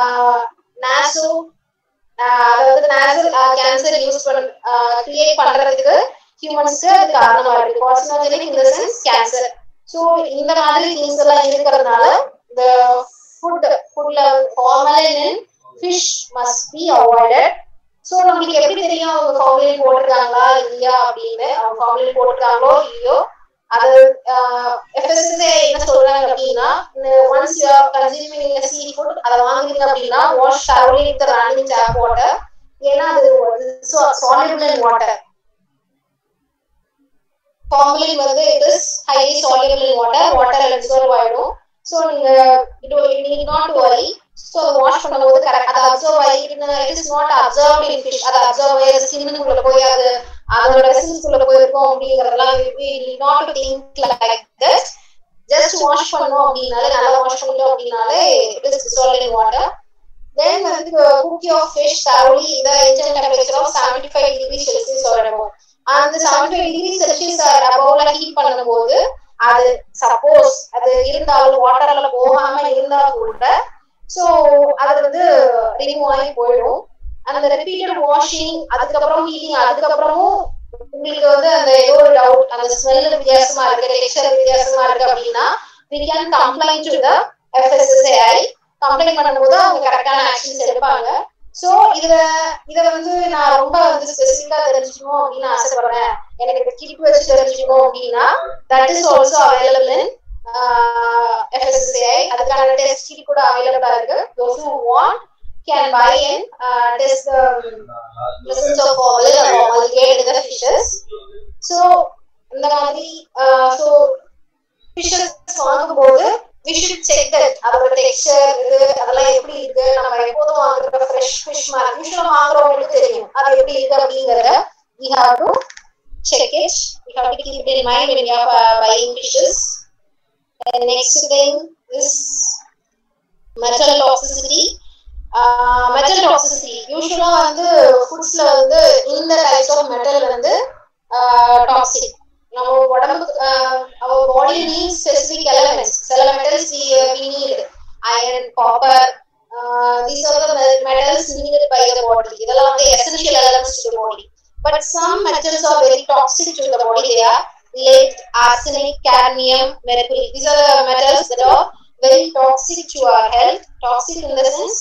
அதாவது nasal cancer use create பண்றதுக்கு ஹியூமன்ஸ்க்கு அது காரணமா இருக்கு. Carcinogenic in the sense cancer. So இந்த மாதிரி திங்ஸ் எல்லாம் இருக்கிறதுனால இந்த ஃபுட்ல formalin in fish must be avoided. So நம்மளுக்கு எப்படி தெரியும் அவங்க ஃபார்மலின் போட்டிருக்காங்களா இல்லையா அப்படின்னு? அவங்க ஃபார்மலின் போட்டிருக்காங்களோ இல்லையோ அது FSSAI என்ன சொல்றாங்க அப்படின்னா once you are consuming a seafood அதை வாங்குறீங்க அப்படின்னா wash thoroughly with the running tap water. ஏன்னா அது soluble in water. Formalin வந்து it is highly soluble in water absorb ஆயிடும். So நீங்க you need not worry. So wash பண்ணும்போது correct அதை அப்சர்வ் ஆகிட்டு it is not absorbed in fish. அதை observe ஆகி ஸ்கின்னுக்குள்ள போய் அதோட வெசல்ஸ்குள்ள போயிருக்கும் அப்படிங்கறதெல்லாம் we need not to think like that. Just wash பண்ணோம் அப்படினாலே நல்லா வாஷ் பண்ணிட்டோம் அப்படினாலே it is dissolved in water. Then வந்து cook your fish thoroughly in the internal temperature of 75 degrees Celsius or above. அந்த 75 degrees Celsius or above heat பண்ணும்போது அது suppose அது இருந்தாலும் வாட்டர்ல போகாம இருந்தா கூட சோ அது வந்து ரிமூவ் ஆகி போயிடும். அந்த ரிப்பீட்டட் வாஷிங் அதுக்கப்புறம் ஹீட்டிங் அதுக்கப்புறமும் உங்களுக்கு வந்து அந்த ஏதோ ஒரு டவுட் அந்த ஸ்மெல் வித்தியாசமா இருக்கு டெக்ஸ்சர் வித்தியாசமா இருக்கு அப்படின்னா we can complain to the FSSAI. Complaint பண்ணும்போது அவங்க கரெக்டான ஆக்ஷன்ஸ் எடுப்பாங்க. சோ இத வந்து நான் ரொம்ப வந்து ஸ்பெசிஃபிக்கா தெரிஞ்சுக்கணும் அப்படின்னு ஆசைப்படுறேன், எனக்கு இந்த கிட் வச்சு தெரிஞ்சுக்கணும் அப்படின்னா that is also available in FSSAI. அதுக்கான டெஸ்ட் கிட் கூட அவைலபிளா இருக்கு. those who want can buy and test the presence of formalin or formaldehyde in the fishes. So இந்த மாதிரி so fishes வாங்கும்போது we should check that அதோட texture அதெல்லாம் எப்படி இருக்கு. நம்ம எப்போதும் வாங்குற ஃப்ரெஷ் ஃபிஷ் மாதிரி யூஷுவலா வாங்குறவங்களுக்கு தெரியும் அது எப்படி இருக்கு அப்படிங்கறத we have to check it. We have to keep it in mind when we are buying fishes. And next thing is metal toxicity. Metal toxicity யூஷுவலா வந்து ஃபுட்ஸ்ல வந்து இந்த டைப்ஸ் ஆஃப் மெட்டல் வந்து டாக்ஸிக். நம்ம உடம்புக்கு our body needs specific elements. சில metals we need iron, copper, these are the metals needed by the body. இதெல்லாம் வந்து essential elements to the body. But some metals are very toxic to the body. They are lead, arsenic, cadmium, mercury. These are the metals that are very toxic to our health. Toxic in the sense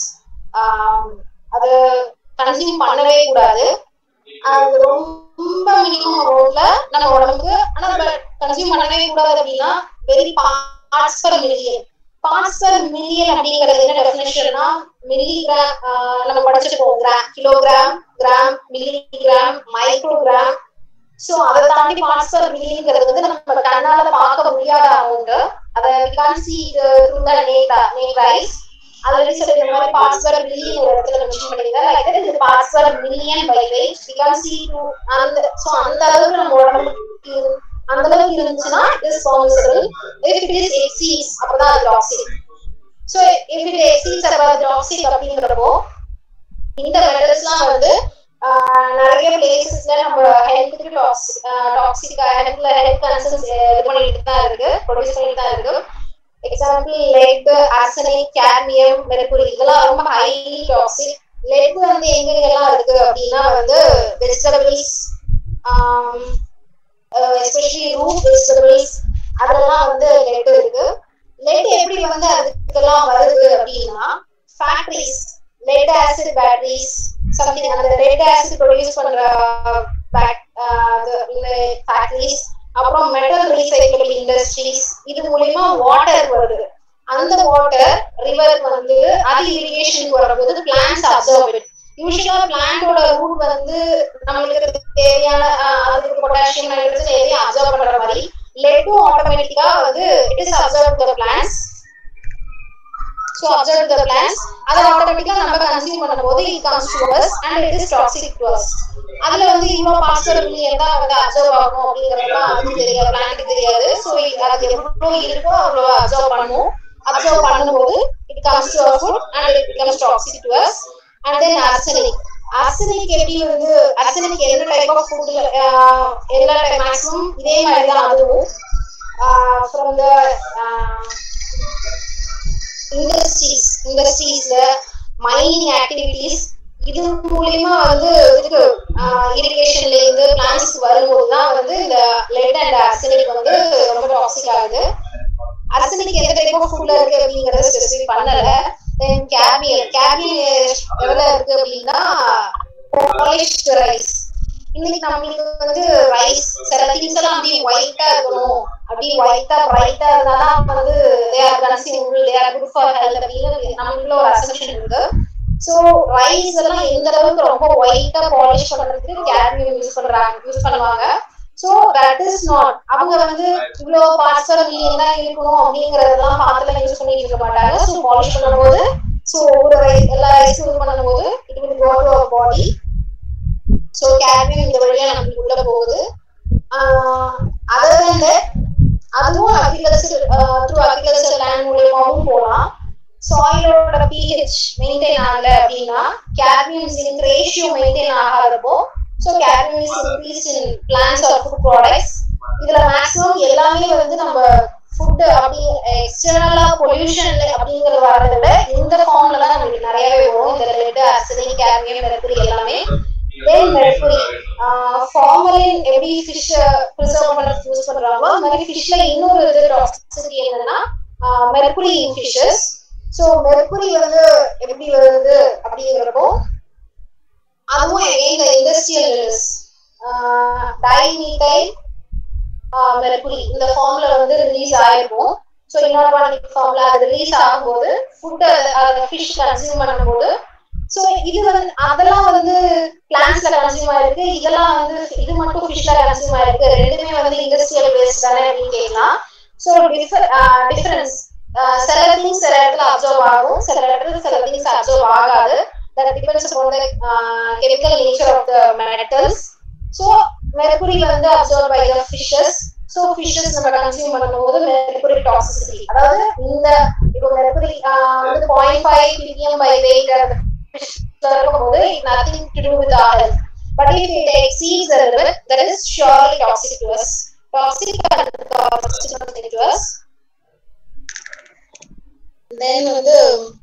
அது consume பண்ணவே கூடாது. அது ரொம்ப minimum அமௌண்ட்ல நம்ம உடம்புக்கு ஆனா consume பண்ணவே கூடாது அப்படின்னா very parts per million. Parts per million அப்படிங்கிறது என்ன டெஃபினிஷன்னா மில்லிகிராம் நம்ம படிச்சிருக்கோம் kilogram, gram, milligram, microgram. So அதை தாண்டி பார்ட்ஸ் பர் மில்லியன்ங்கிறது வந்து நம்ம கண்ணால பார்க்க முடியாத அமௌண்ட். அதை we can't see through the naked eyes. already said in the parts per million இடத்துல மென்ஷன் பண்ணிருக்காங்க. like that is parts per million by weight we can see to and so அந்த அளவுக்கு நம்ம உடம்புக்கு அந்த அளவுக்கு இருந்துச்சுன்னா it is permissible. if it is exceeds அப்பதான் அது toxic. so if it exceeds above toxic அப்படிங்கறப்போ இந்த மெட்டல்ஸ்லாம் வந்து நிறைய பிளேசஸ்ல நம்ம ஹெல்த்துக்கு டாக்ஸிக் ஹெல்த் கன்சர்ன்ஸ் இது பண்ணிட்டு தான் இருக்கு, ப்ரொடியூஸ் பண்ணிட்டு தான் இருக்கு. Example lead, arsenic, cadmium, mercury இதெல்லாம் ரொம்ப ஹைலி டாக்ஸிக். லெட் வந்து எங்கெங்கெல்லாம் இருக்கு அப்படின்னா வந்து வெஜிடபிள்ஸ், எஸ்பெஷலி ரூட் வெஜிடபிள்ஸ், அதெல்லாம் வந்து லெட் இருக்கு. லெட் எப்படி வந்து அதுக்கெல்லாம் வருது அப்படின்னா factories, lead acid batteries, something அந்த லெட் ஆசிட் ப்ரொடியூஸ் பண்ற ஃபேக்டரிஸ், அப்புறம் மெட்டல் ரீசைக்கிள் இண்டஸ்ட்ரீஸ், இது மூலமா வாட்டர் வருது. அந்த வாட்டர் ரிவருக்கு வந்து அது இரிகேஷனுக்கு வரும்போது பிளான்ட்ஸ் அப்சர்வ் இட். யூஸ்வலா பிளான்டோட ரூட் வந்து நம்மளுக்கு தேவையான அதுக்கு பொட்டாசியம் நைட்ரஜன் எதையும் அப்சர்வ் பண்ற மாதிரி லெட்டும் ஆட்டோமேட்டிக்கா வந்து it is observe the plants. So observe the plants, அது ஆட்டோமேட்டிக்கா நம்ம கன்சியூம் பண்ணும்போது it comes to us and it is toxic to us. அதுல வந்து இவ்வளவு பார்ட்ஸ் இருந்தா வந்து அப்சர்வ் ஆகும் அப்படிங்கறதெல்லாம் அதுக்கு தெரியாது, பிளான்ட்க்கு தெரியாது. ஸோ அது எவ்வளவு இருக்கோ அவ்வளவு அப்சர்வ் பண்ணும். அப்சர்வ் பண்ணும்போது it comes to our food and it becomes toxic to us. And then arsenic. arsenic எப்படி வந்து arsenic என்ன டைப் ஆஃப் ஃபுட்ல எல்லா டைம் மேக்ஸிமம் இதே மாதிரி தான் அதுவும் from the இண்டஸ்ட்ரீஸ்ல மைனிங் ஆக்டிவிட்டிஸ், இது மூலமா வந்து இதுக்கு இரிகேஷன்ல இருந்து பிளான்ட்ஸ் வரும்போது தான் வந்து இந்த லெட் அண்ட் ஆர்சனிக் வந்து ரொம்ப டாக்ஸிக் ஆகுது. ஆர்சனிக் எந்த டைப் ஆஃப் ஃபுட்ல இருக்கு அப்படிங்கறத ஸ்பெசிஃபை பண்ணல. தென் கேட்மியம் எவ்வளவு இருக்கு அப்படின்னா பாலிஷ்ட் ரைஸ். இன்னைக்கு நம்மளுக்கு வந்து ரைஸ் சில திங்ஸ் எல்லாம் அப்படியே ஒயிட்டா இருக்கணும், அப்படியே ஒயிட்டா பிரைட்டா இருந்தாதான் வந்து they are consumable, they are good for health அப்படின்னு நம்மளுக்குள்ள ஒரு அசம்ப்ஷன் இருக்கு. ஸோ ரைஸ் எல்லாம் எந்த அளவுக்கு ரொம்ப ஒயிட்டா பாலிஷ் பண்றதுக்கு கேட்மியம் யூஸ் பண்ணுவாங்க. ஸோ தட் இஸ் நாட், அவங்க வந்து இவ்வளவு பார்ட்ஸ் தான் இருக்கணும் அப்படிங்கறதெல்லாம் பார்த்துல யூஸ் பண்ணிட்டு இருக்க மாட்டாங்க. ஸோ பாலிஷ் பண்ணும்போது ஸோ ஒரு எல்லா ரைஸும் யூஸ் பண்ணும்போது it will go to our body. So cadmium இந்த வழியா நமக்கு உள்ள போகுது. அதுவும் அக்ரிகல்ச்சர் த்ரூ அக்ரிகல்ச்சர் லேண்ட் மூலமாவும் போகலாம். சாயிலோட pH மெயின்டைன் ஆகல அப்படின்னா கேட்மியம் ஜிங்க் ரேஷியோ மெயின்டைன் ஆகாதப்போ so cadmium is increased in plants or food products. இதுல மேக்ஸிமம் எல்லாமே வந்து நம்ம ஃபுட் அப்படி எக்ஸ்டர்னலா பொல்யூஷன் அப்படிங்கிறது வர்றதுல இந்த ஃபார்ம்ல தான் நமக்கு நிறையவே வரும். இந்த லெட், ஆர்சனிக், கேட்மியம், மெர்க்குரி எல்லாமே. தென் மெர்க்குரி, ஃபார்மலின் எப்படி ஃபிஷ் ப்ரிசர்வ் பண்றதுக்கு யூஸ் பண்றாங்களோ அந்த மாதிரி ஃபிஷ்ல இன்னொரு இது டாக்ஸிசிட்டி என்னன்னா mercury in fishes. So mercury வந்து எப்படி வருது அப்படிங்கிறப்போ அதுவும் இந்த இண்டஸ்ட்ரியல் டைமீதைல் மெர்க்குரி இந்த ஃபார்ம்ல வந்து ரிலீஸ் ஆயிருக்கும். ஸோ இன்ஆர்கானிக் ஃபார்ம்ல அது ரிலீஸ் ஆகும்போது ஃபுட் அதை ஃபிஷ் கன்சியூம் பண்ணும்போது ஸோ இது வந்து அதெல்லாம் வந்து பிளான்ட்ஸ்ல கன்சியூம் ஆயிருக்கு, இதெல்லாம் வந்து இது மட்டும் ஃபிஷ்ல கன்சியூம் ஆயிருக்கு. ரெண்டுமே வந்து இண்டஸ்ட்ரியல் வேஸ்ட் தானே அப்படின்னு கேட்கலாம். ஸோ டிஃபரன்ஸ் சில திங்ஸ் சில இடத்துல அப்சர்வ் ஆகும், சில இடத்துல சில திங்ஸ் அப்சர்வ் ஆகாது. That depends upon the chemical nature of the metals. So mercury வந்து absorbed by the fishes. So fishes நம்ம கன்சியூம் பண்ணும்போது mercury toxicity, அதாவது இந்த இப்போ mercury வந்து 0.5 ppm by weight ஃபிஷ்ல இருக்கும்போது it nothing to do with our health. But if it exceeds the limit, that is surely toxic to us. Toxic to us. Then வந்து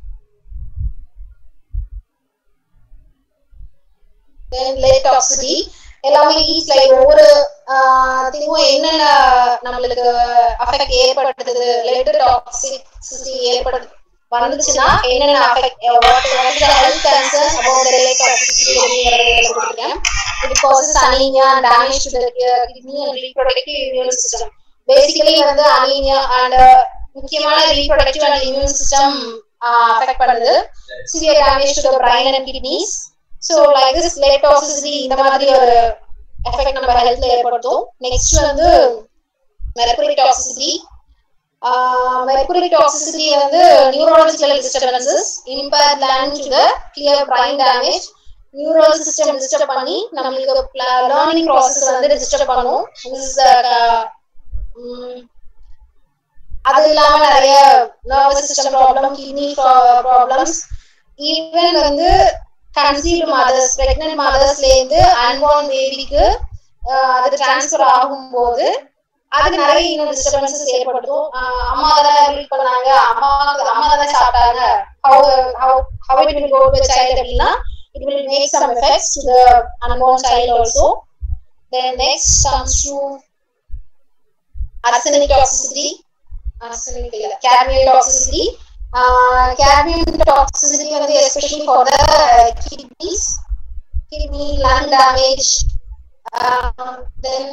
lead toxicity எல்லாமே each like ஒவ்வொரு திங்கும் என்னென்ன நம்மளுக்கு affect ஏற்படுத்துது, let toxicity வந்துச்சுன்னா என்னென்ன affect, what is the health concern about the lead toxicity அப்படிங்கறத கொடுத்திருக்கேன். It causes anemia and damage to the kidney and reproductive immune system. Basically வந்து anemia and முக்கியமான reproductive and immune system affect பண்ணுது. Severe damage to the brain and kidneys. So like this lead toxicity இந்த மாதிரி ஒரு effect நம்ம ஹெல்த்ல ஏற்படுத்தும். Next வந்து mercury toxicity. Mercury toxicity வந்து neurological disturbances, impaired learning to the clear brain damage, neural system disturb பண்ணி நமக்கு learning process வந்து disturb பண்ணும். அது இல்லாம நிறைய nervous system problem, kidney problems, even வந்து conceived mothers, pregnant mothersல இருந்து unborn babyக்கு அது டிரான்ஸ்ஃபர் ஆகும்போது அது நிறைய இன்னும் டிஸ்டர்பன்சஸ் ஏற்படுத்தும். அம்மா தானே ப்ரீட் பண்ணாங்க, அம்மா தானே சாப்பிட்டாங்க, how it will go to a child அப்படின்னா it will make some effects to the unborn child also. Then next comes to arsenic toxicity. Cadmium toxicity. Cadmium toxicity especially for the kidney, lung damage. Then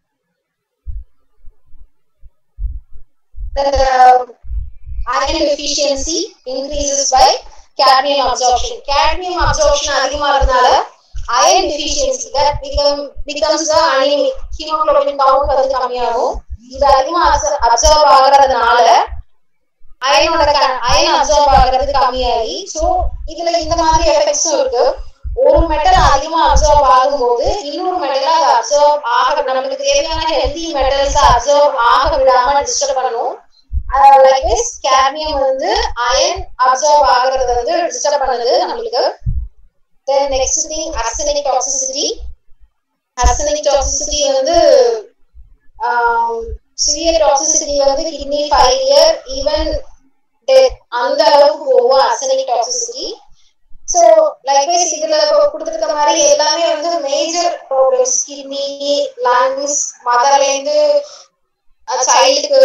the iron deficiency increases by cadmium absorption. Cadmium absorption அதிகமா இருந்தனால iron deficiency that becomes the anemic. Hemoglobin count கம்மியாகும். இது அதிகமா observe ஆகிறதுனால iron observe ஆகிறது கம்மியாகி, so இதுல இந்த மாதிரி எஃபெக்ட்ஸும் இருக்கு. ஒரு மெட்டல் அதிகமா அப்சர்வ் ஆகும்போது இன்னொரு மெட்டல் அது அப்சர்வ் ஆக நமக்கு தேவையான ஹெல்தி மெட்டல்ஸ் அப்சர்வ் ஆக விடாம டிஸ்டர்ப் பண்ணும். லைக் கேட்மியம் அயன் அப்சர்வ் ஆகிறது டிஸ்டர்ப் பண்ணுது நம்மளுக்கு. Then next thing, arsenic toxicity. Arsenic toxicity severe toxicity kidney failure, even death. அந்த அளவுக்கு போகும் arsenic toxicity. So likewise இதுல கொடுத்திருக்க மாதிரி எல்லாமே major problems, kidney, lungs, motherல இருந்து childக்கு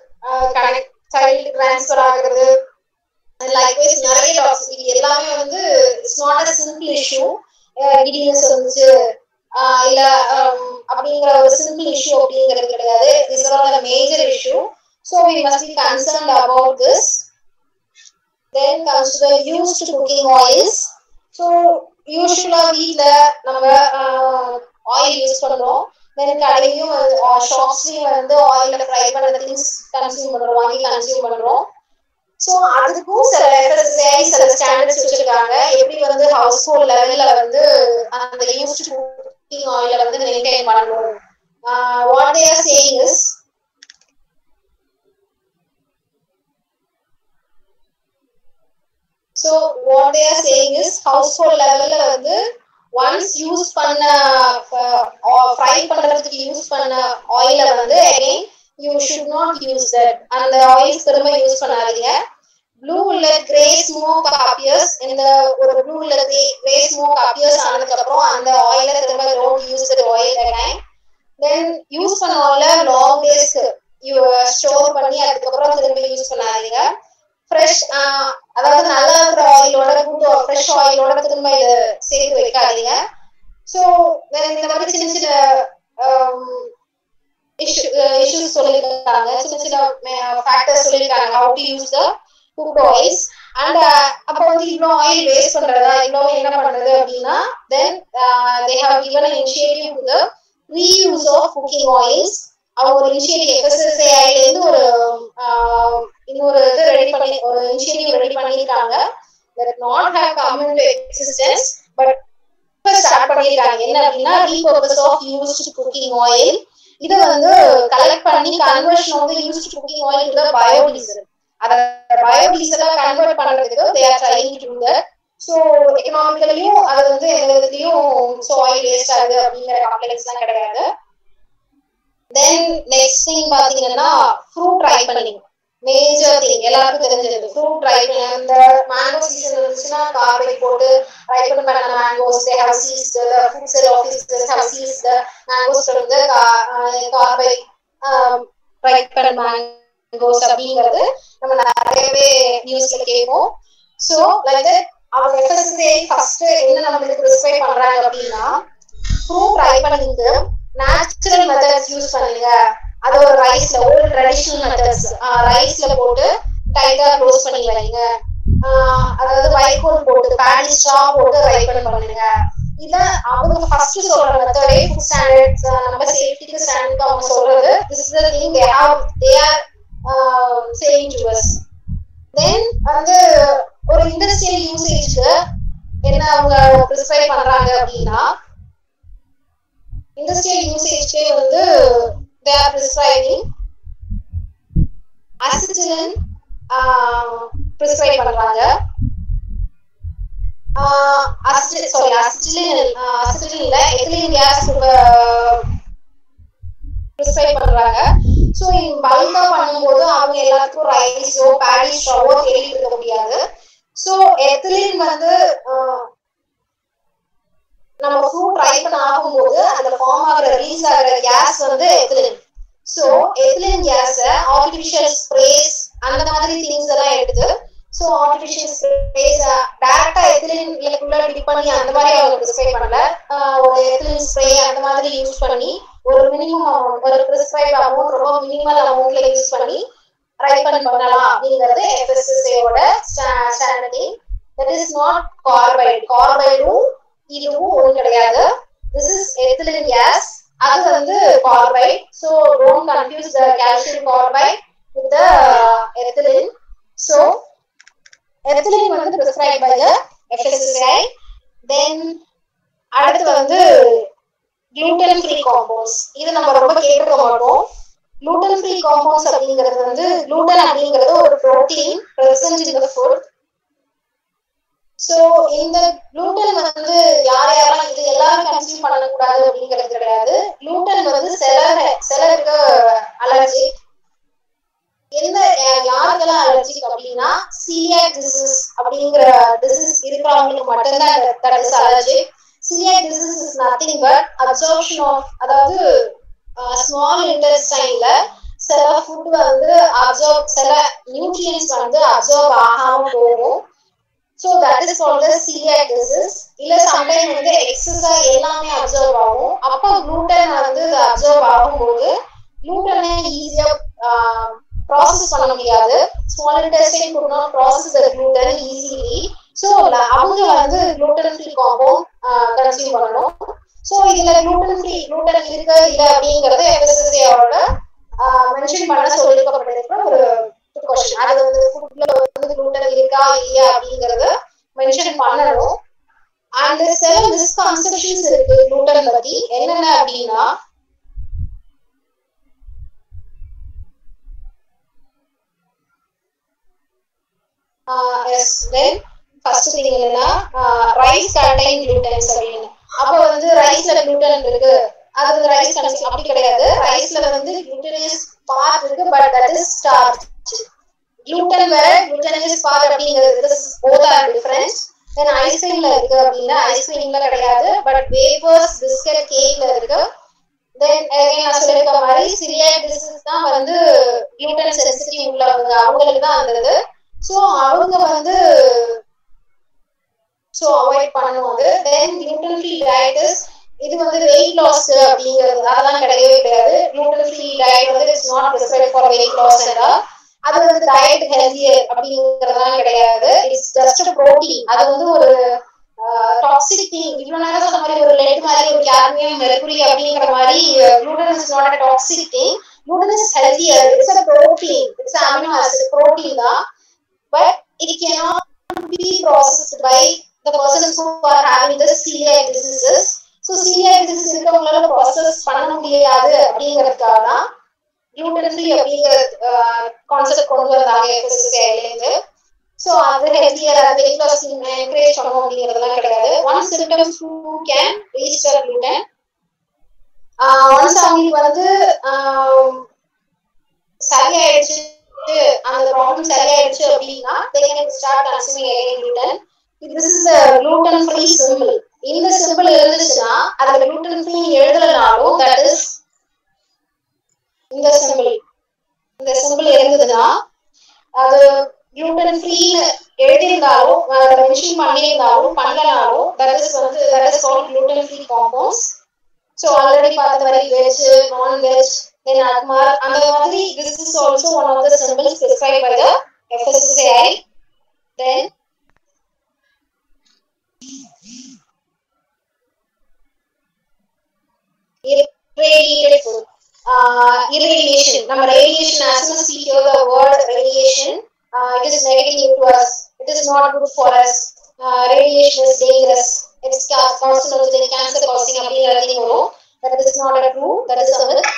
transfer ஆகுறது. And likewise நிறைய toxicity எல்லாமே it's not a simple issue. giddiness இல்ல அப்படிங்கிற ஒரு simple issue அப்படிங்கிறது கிடையாது. These are all the major issue. So we must be concerned about this. Then comes the used cooking oils. So usually வீட்ல நம்ம oil use பண்றோம். Then கடையிலயும் shops-லயும் oil fry பண்ண things consume பண்றோம், வாங்கி consume பண்றோம். So அதுக்கும் சில FSSAI சில ஸ்டாண்டர்ட்ஸ் வச்சிருக்காங்க. எப்படி ஹவுஸ்ஹோல்ட் லெவல்ல அந்த யூஸ்ட் குக்கிங் ஆயில மெயின்டைன் பண்ணணும். What they are saying is, so what they are saying is household level once use பண்ண fry பண்றதுக்கு யூஸ் பண்ண ஆயில again you should not use that. அந்த ஆயில்ஸ் திரும்ப யூஸ் பண்ணாதீங்க. blue இல்ல gray smoke appears in the ஒரு blue இல்ல gray smoke appears ஆனதுக்கு அப்புறம் அந்த ஆயில திரும்ப don't use the oil again. Then use பண்ண ஆயில long days you store பண்ணி அதுக்கு அப்புறம் திரும்ப யூஸ் பண்ணாதீங்க. ஃப்ரெஷ் அதாவது நல்லா இருக்கிற ஆயிலோட குட் ஃப்ரெஷ் ஆயிலோட திரும்ப இதை சேர்த்து வைக்காதீங்க. ஸோ இந்த மாதிரி சின்ன சின்ன issues சொல்லிருக்காங்க, சின்ன சின்ன ஃபேக்டர்ஸ் சொல்லிருக்காங்க how to use the cooked oils. and அப்போ இவ்வளோ ஆயில் வேஸ்ட் பண்றதா, இவ்வளோ என்ன பண்றது அப்படின்னா then they have given an initiative to the reuse of cooking oils. அவங்க ஒரு இனிஷியேட்டிவ் FSSAI இருந்து இன்னொரு இது ரெடி பண்ணி ஒரு இனிஷியேட்டிவ் ரெடி பண்ணிருக்காங்க. that not have come into existence but start பண்ணிருக்காங்க. என்ன அப்படின்னா repurpose of used cooking oil. இத கலெக்ட் பண்ணி conversion used cooking oil to the biodiesel. அத biodiesel கன்வர்ட் பண்றதுக்கு they are trying to do that. so எகனாமிக்கலியும் அது எந்த விதத்திலயும் ஆயில் வேஸ்ட் ஆகுது அப்படிங்கிற கம்ப்ளைண்ட்ஸ்லாம் கிடையாது. then next thing பாத்தீங்கன்னா fruit ripening, major thing எல்லாருக்கும் தெரிஞ்சது fruit ripening. அந்த mango season இருந்துச்சுன்னா கார்பைட் போட்டு ripen பண்ண mangoes they have seized, the food sale officers have seized the mangoes from the carbide ripen mangoes அப்படிங்கிறது நம்ம நிறையவே நியூஸ்ல கேட்போம். so like that அவங்க FSSAI ஃபர்ஸ்ட் என்ன நம்மளுக்கு பிரிஸ்கிரைப் பண்றாங்க அப்படின்னா fruit ripeningக்கு நேச்சுரல் மெத்தட்ஸ் யூஸ் பண்ணுங்க. அது ஒரு ரைஸ்ல ஒரு ட்ரெடிஷனல் மெத்தட்ஸ் ரைஸ்ல போட்டு டைட்டா க்ளோஸ் பண்ணி வைங்க. அதாவது வைக்கோல் போட்டு பேடி ஸ்ட்ரா போட்டு ரைப்பன் பண்ணுங்க. இத அவங்க ஃபர்ஸ்ட் சொல்ற மெத்தடே ஃபுட் ஸ்டாண்டர்ட்ஸ் நம்ம சேஃப்டிக்கு ஸ்டாண்டர்ட் அவங்க சொல்றது. this is the thing they are saying to us. then ஒரு இண்டஸ்ட்ரியல் யூசேஜ்க்கு என்ன அவங்க பிரிஸ்கிரைப் பண்றாங்க அப்படின்னா industrial usage they are prescribing acetylene prescribe பண்றாங்க. acetylene இல்ல ethylene gas prescribe பண்றாங்க. so in bulk பண்ணும்போது அவங்க எல்லாத்துக்கும் ரைஸோ பேடி ஸ்ட்ராவோ தேடி இருக்க முடியாது. so ethylene ஆகிற கேஸ் வந்து எத்திலின். ஸோ எத்திலின் கேஸ ஆர்டிஃபிஷியல் ஸ்ப்ரேஸ் அந்த மாதிரி திங்ஸ் எல்லாம் எடுத்து ஸோ ஆர்டிஃபிஷியல் ஸ்ப்ரேஸ் டைரக்டா எத்திலின்குள்ள டிப் பண்ணி அந்த மாதிரி அவங்க ப்ரிஸ்கிரைப் பண்ணல. ஒரு எத்திலின் ஸ்ப்ரே அந்த மாதிரி யூஸ் பண்ணி ஒரு மினிமம் அமௌண்ட், ஒரு ப்ரிஸ்கிரைப் அமௌண்ட் ரொம்ப மினிமல் அமௌண்ட்ல யூஸ் பண்ணி ரைப்பன் பண்ணலாம் அப்படிங்கிறது எஃப்எஸ்எஸ்ஏயோட ஸ்டாண்டர்டிங். That is not carbide. கார்பைடும் இதுவும் ஒண்ணு கிடையாது. This is ethylene gas. அது வந்து carbide. So don't confuse the calcium carbide with the ethylene. So எத்திலின் வந்து prescribed by the FSSAI. Then அடுத்து வந்து gluten free compounds. இது நம்ம ரொம்ப கேட்க மாட்டோம். gluten free compounds அப்படிங்கிறது வந்து gluten அப்படிங்கிறது ஒரு protein present in the food. So இந்த gluten வந்து யாரெல்லாம் இது எல்லாரும் கன்சியூம் பண்ணக்கூடாது அப்படிங்கிறது கிடையாது. gluten வந்து சிலருக்கு அலர்ஜி. எந்த யாருக்கெல்லாம் அலர்ஜிக் அப்படின்னா celiac disease அப்படிங்கிற டிசீஸ் இருக்கிறவங்களுக்கு மட்டும்தான் that is allergic. Celiac disease is nothing but absorption of, அதாவது ஸ்மால் இன்டெஸ்டைன்ல சில ஃபுட் வந்து அப்சார்ப், சில நியூட்ரியன்ஸ் வந்து அப்சார்ப் ஆகாம போகும். So that is called the celiac disease. இல்ல சம்டைம் வந்து எக்ஸஸா எல்லாமே அப்சார்ப் ஆகும். அப்போ gluten வந்து அப்சார்ப் ஆகும்போது gluten-ஐ ஈஸியா ப்ராசஸ் பண்ண முடியாது. Small intestine could not process the gluten easily. So அவங்க வந்து gluten free compound கன்சியூம் பண்ணணும். ஸோ இதுல gluten இருக்கு இல்ல அப்படிங்கறது FSSAI-ஓட மென்ஷன் பண்ண சொல்லியிருக்கப்பட்டிருக்கிற ஒரு கொஸ்டின். அது வந்து ஃபுட்ல வந்து gluten இருக்கா இல்லையா அப்படிங்கறத மென்ஷன் பண்ணணும். அண்ட் சில மிஸ்கான்செப்ஷன்ஸ் இருக்கு gluten பத்தி. என்னென்ன அப்படின்னா ஃபர்ஸ்ட் திங் என்னன்னா ரைஸ் கண்டெயின் glutens அப்படின்னு. அப்போ வந்து ரைஸ்ல gluten இருக்கு, அது வந்து ரைஸ் கண்டெயின் அப்படி கிடையாது. ரைஸ்ல வந்து glutinous part இருக்கு, but that is starch. gluten வேற glutinous part அப்படிங்கிறது both are different. தென் ஐஸ்கிரீம்ல இருக்கு அப்படின்னா ஐஸ்கிரீம்ல கிடையாது, பட் வேஃபர்ஸ், பிஸ்கட், கேக்ல இருக்கு. தென் நான் சொல்லிருக்க மாதிரி celiac disease தான் வந்து gluten sensitive உள்ளவங்க, அவங்களுக்கு தான் அந்த. ஸோ அவங்க வந்து அவாய்ட் பண்ணுவாங்க. தென் gluten free diet இது வந்து வெயிட் லாஸ் அப்படிங்கிறது அதெல்லாம் கிடையவே கிடையாது. gluten free diet வந்து it's not prescribed for weight loss and all. அது வந்து டயட் ஹெல்தியர் அப்படிங்கிறதுலாம் கிடையாது. It's just protein. அது வந்து ஒரு டாக்ஸிக் திங். இவ்வளவு நேரம் சொன்ன மாதிரி ஒரு லெட் மாதிரி ஒரு கேட்மியம் மெர்குரி அப்படிங்கிற மாதிரி gluten is not a toxic thing. gluten is healthier. It's a protein. It's an amino acid protein தான். But it cannot be processed by the persons who are having the celiac diseases. So celiac disease இருக்கவங்களால process பண்ண முடியாது அப்படிங்கிறதுக்காக தான் gluten free அப்படிங்கிற concept கொண்டு வந்தாங்க FSSAI-ல இருந்து. So அது ஹெல்த்தியர், அது வெயிட் லாஸ் என்கரேஜ் பண்ணணும் அப்படிங்கிறதுலாம் கிடையாது. One symptoms who can register gluten. Once அவங்களுக்கு வந்து சரியாயிடுச்சு, அந்த ப்ராப்ளம் சரியாயிடுச்சு அப்படின்னா they can start consuming again gluten. This is the gluten free symbol. இந்த சிம்பிள் இருந்துச்சுன்னா அதுல gluten free எழுதலனாலும் that is இந்த சிம்பிள் இருந்ததுன்னா அது gluten free எழுதியிருந்தாலும் மென்ஷன் பண்ணியிருந்தாலும் பண்ணலனாலும் that is called gluten free compounds. So already பார்த்த மாதிரி veg, non veg, then agmar அந்த மாதிரி this is also one of the symbols prescribed by the FSSAI. Then irradiated food. Irradiation. நம்ம radiation, as soon as we hear the word radiation, it is negative to us. It is not good for us. Radiation is dangerous. It's carcinogenic, cancer causing அப்படிங்கிறதையும் வரும். That is not true. That is a myth.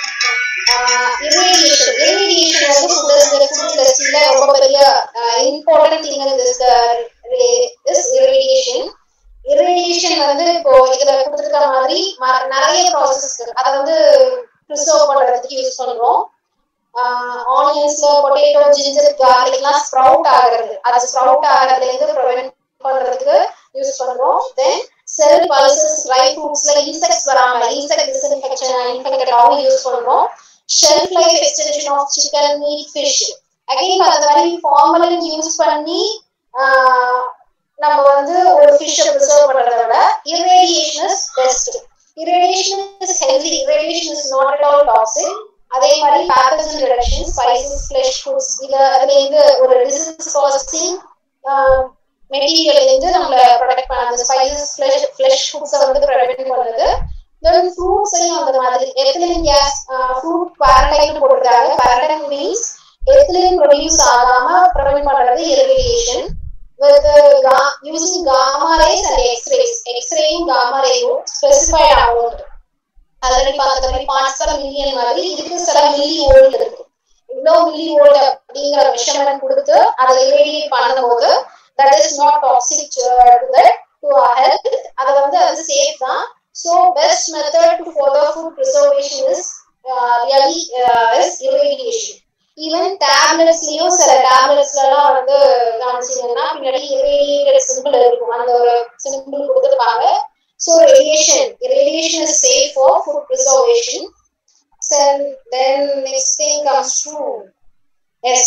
Irradiation வந்து food industry-ல ரொம்ப பெரிய important thing is irradiation. irradiation வந்து இப்போ இதுல கொடுத்துருக்க மாதிரி நிறைய ப்ராசஸ் இருக்கு. அதை வந்து ப்ரிசர்வ் பண்றதுக்கு யூஸ் பண்றோம். ஆனியன்ஸ்ல பொட்டேட்டோ, ஜிஞ்சர், கார்லிக்லாம் ஸ்ப்ரவுட் ஆகிறது, அது ஸ்ப்ரவுட் ஆகிறதுல இருந்து ப்ரிவென்ட் பண்றதுக்கு யூஸ் பண்றோம். தென் cell pulses, dry fruits like insects varama, insect disinfection and infected all use பண்றோம். Shelf life extension of chicken, meat, fish. Again அந்த மாதிரி formalin use பண்ணி நம்ம வந்து ஒரு fish preserve பண்றத விட irradiation is best. Irradiation is healthy. Irradiation is not at all toxic. அதே மாதிரி pathogen reduction, spices, flesh foods இதுல இருந்து ஒரு disease causing மெட்டீரியல் இருந்து நம்மள ப்ரொடெக்ட் பண்ண அந்த ஸ்பைசஸ் ஃப்ளஷ் ஃபுட்ஸை வந்து ப்ரிவென்ட் பண்ணுது. தென் ஃப்ரூட்ஸையும் அந்த மாதிரி எத்திலின் கேஸ் ஃப்ரூட் குவாரண்டைன் போட்டுருக்காங்க. குவாரண்டைன் மீன்ஸ் எத்திலின் ப்ரொடியூஸ் ஆகாம ப்ரிவென்ட் பண்றது irradiation with using gamma rays and x-rays. X-rayயும் gamma rayயும் ஸ்பெசிஃபைட் அமௌண்ட் ஆல்ரெடி பார்த்த மாதிரி பார்ட்ஸ் per மில்லியன் மாதிரி இதுக்கு சில மில்லி வோல்ட் இருக்கு. இவ்வளோ மில்லி வோல்ட் அப்படிங்கிற மெஷர்மெண்ட் கொடுத்து அதை இரிடியேட் பண்ணும்போது that is not toxic to our health. அது வந்து அது சேஃப் தான். So best method to further food preservation is really is irradiation. Even tabletsலயும் சில tabletsலாம் வந்து காமிச்சீங்கன்னா பின்னாடி irradiated symbol இருக்கும். அந்த ஒரு symbol கொடுத்துருப்பாங்க. So irradiation is safe for food preservation. So then next thing comes to yes,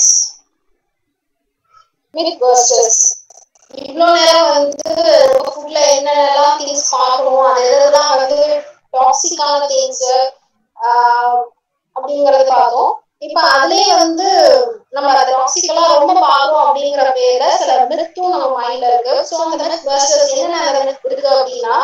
mythbusters. இவ்வளோ நேரம் வந்து நம்ம ஃபுட்ல என்னென்னலாம் திங்ஸ் பார்க்கணும், அது எதெல்லாம் வந்து டாக்ஸிக்கான திங்ஸ் அப்படிங்கறது பார்த்தோம். இப்ப அதுலயே வந்து நம்ம அதை டாக்ஸிக்கெல்லாம் ரொம்ப பார்க்கணும் அப்படிங்கிற பேர்ல சில மித்தும் நம்ம மைண்ட்ல இருக்கு. ஸோ அந்த மித் பஸ்டர்ஸ் என்னென்ன மித் இருக்கு அப்படின்னா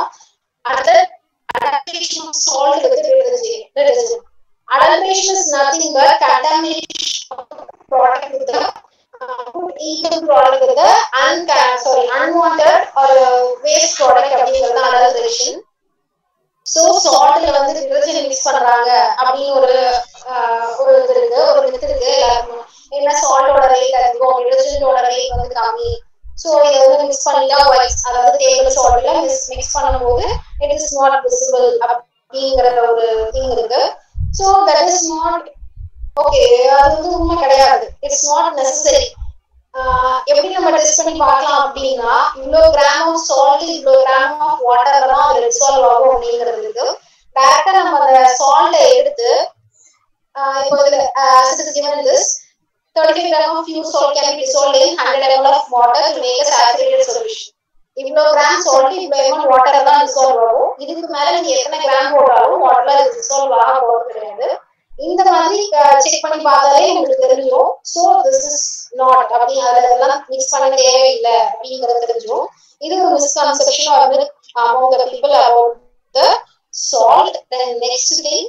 adulteration of salt with detergent. Adulteration is nothing but contamination of product with the eaten product with the unwanted or waste product அப்படிங்கிறது adulteration. So salt வந்து detergent mix பண்றாங்க அப்படின்னு ஒரு இது இருக்கு, ஒரு மித் இருக்கு எல்லாருக்கும். ஏன்னா சால்ட்டோட ரேட் அதிகம், டிடர்ஜென்ட்டோட ரேட் வந்து கம்மி. ஸோ இதை வந்து மிக்ஸ் பண்ணிட்டா ஒயிட், அதாவது டேபிள் சால்ட்ல மிக்ஸ் பண்ணும்போது இட் இஸ் நாட் விசிபிள் அப்படிங்கிற ஒரு திங் இருக்கு. So that is not okay, அது வந்து உண்மை கிடையாது. It's not necessary. எப்படி நம்ம டெஸ்ட் பண்ணி பார்க்கலாம் அப்படின்னா இவ்வளோ கிராம் ஆஃப் சால்ட் இவ்வளோ கிராம் ஆஃப் வாட்டர்ல தான் அது டிசால்வ் ஆகும் அப்படிங்கிறது இருக்கு. டைரக்டா நம்ம அந்த சால்ட்டை எடுத்து இப்போ as it is given in this 35 grams of pure salt can be dissolved in 100 ml of water to make a saturated solution. இவ்வளோ கிராம் சால்ட் இவ்வளோ எம்எல் வாட்டர் தான் டிசால்வ் ஆகும். இதுக்கு மேல நீங்க எத்தனை கிராம் போட்டாலும் வாட்டர்ல டிசால்வ் ஆக போறது கிடையாது. இந்த மாதிரி செக் பண்ணி பார்த்தாலே உங்களுக்கு தெரிஞ்சிடும். ஸோ திஸ் இஸ் நாட் அப்படி அதெல்லாம் மிக்ஸ் பண்ண தேவையில்லை அப்படிங்கிறது தெரிஞ்சிடும். இது ஒரு misconception or myth among the people about the salt. Then next thing,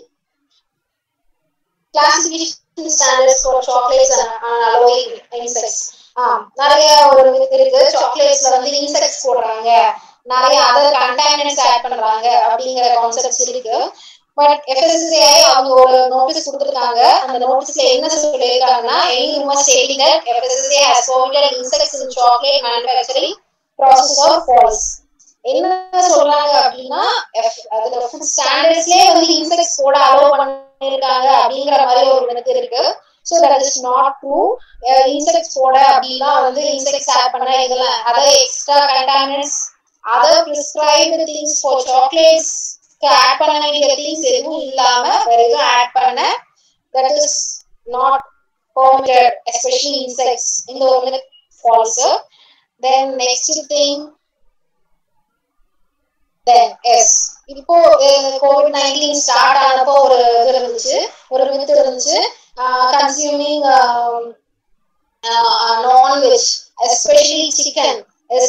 classification standards for chocolates and alloying insects. நிறைய ஒரு மித் இருக்கு. சாக்லேட்ஸ்ல வந்து இன்செக்ட்ஸ் போடுறாங்க, நிறைய அதர் கண்டாமினன்ட்ஸ் ஆட் பண்றாங்க அப்படிங்கிற கான்செப்ட்ஸ் இருக்கு. பட் FSSAI அவங்க ஒரு நோட்டீஸ் கொடுத்துருக்காங்க. அந்த நோட்டீஸ்ல என்ன சொல்லியிருக்காங்கன்னா any rumor stating that FSSAI has found insects in chocolate manufacturing process are false. என்ன சொல்றாங்க அப்படின்னா அதுல ஃபுட் ஸ்டாண்டர்ட்ஸ்லயே வந்து இன்செக்ட்ஸ் போட அலோவ் பண்ணிருக்காங்க அப்படிங்கிற மாதிரி ஒரு மித் இருக்கு. So that is not true. Insects போட அப்படின்னா வந்து இன்செக்ட்ஸ் ஆட் பண்ண இதெல்லாம் other extra contaminants other prescribed things for chocolates add பண்ண வேண்டிய திங்ஸ் எதுவும் இல்லாம வேற எதுவும் ஆட் பண்ண that is not permitted, especially insects. இந்த ஒரு myth false. Then next thing, then yes, இப்போ COVID-19 ஸ்டார்ட் ஆனப்போ ஒரு இது இருந்துச்சு, ஒரு மித் இருந்துச்சு. Consuming non-veg, especially chicken, is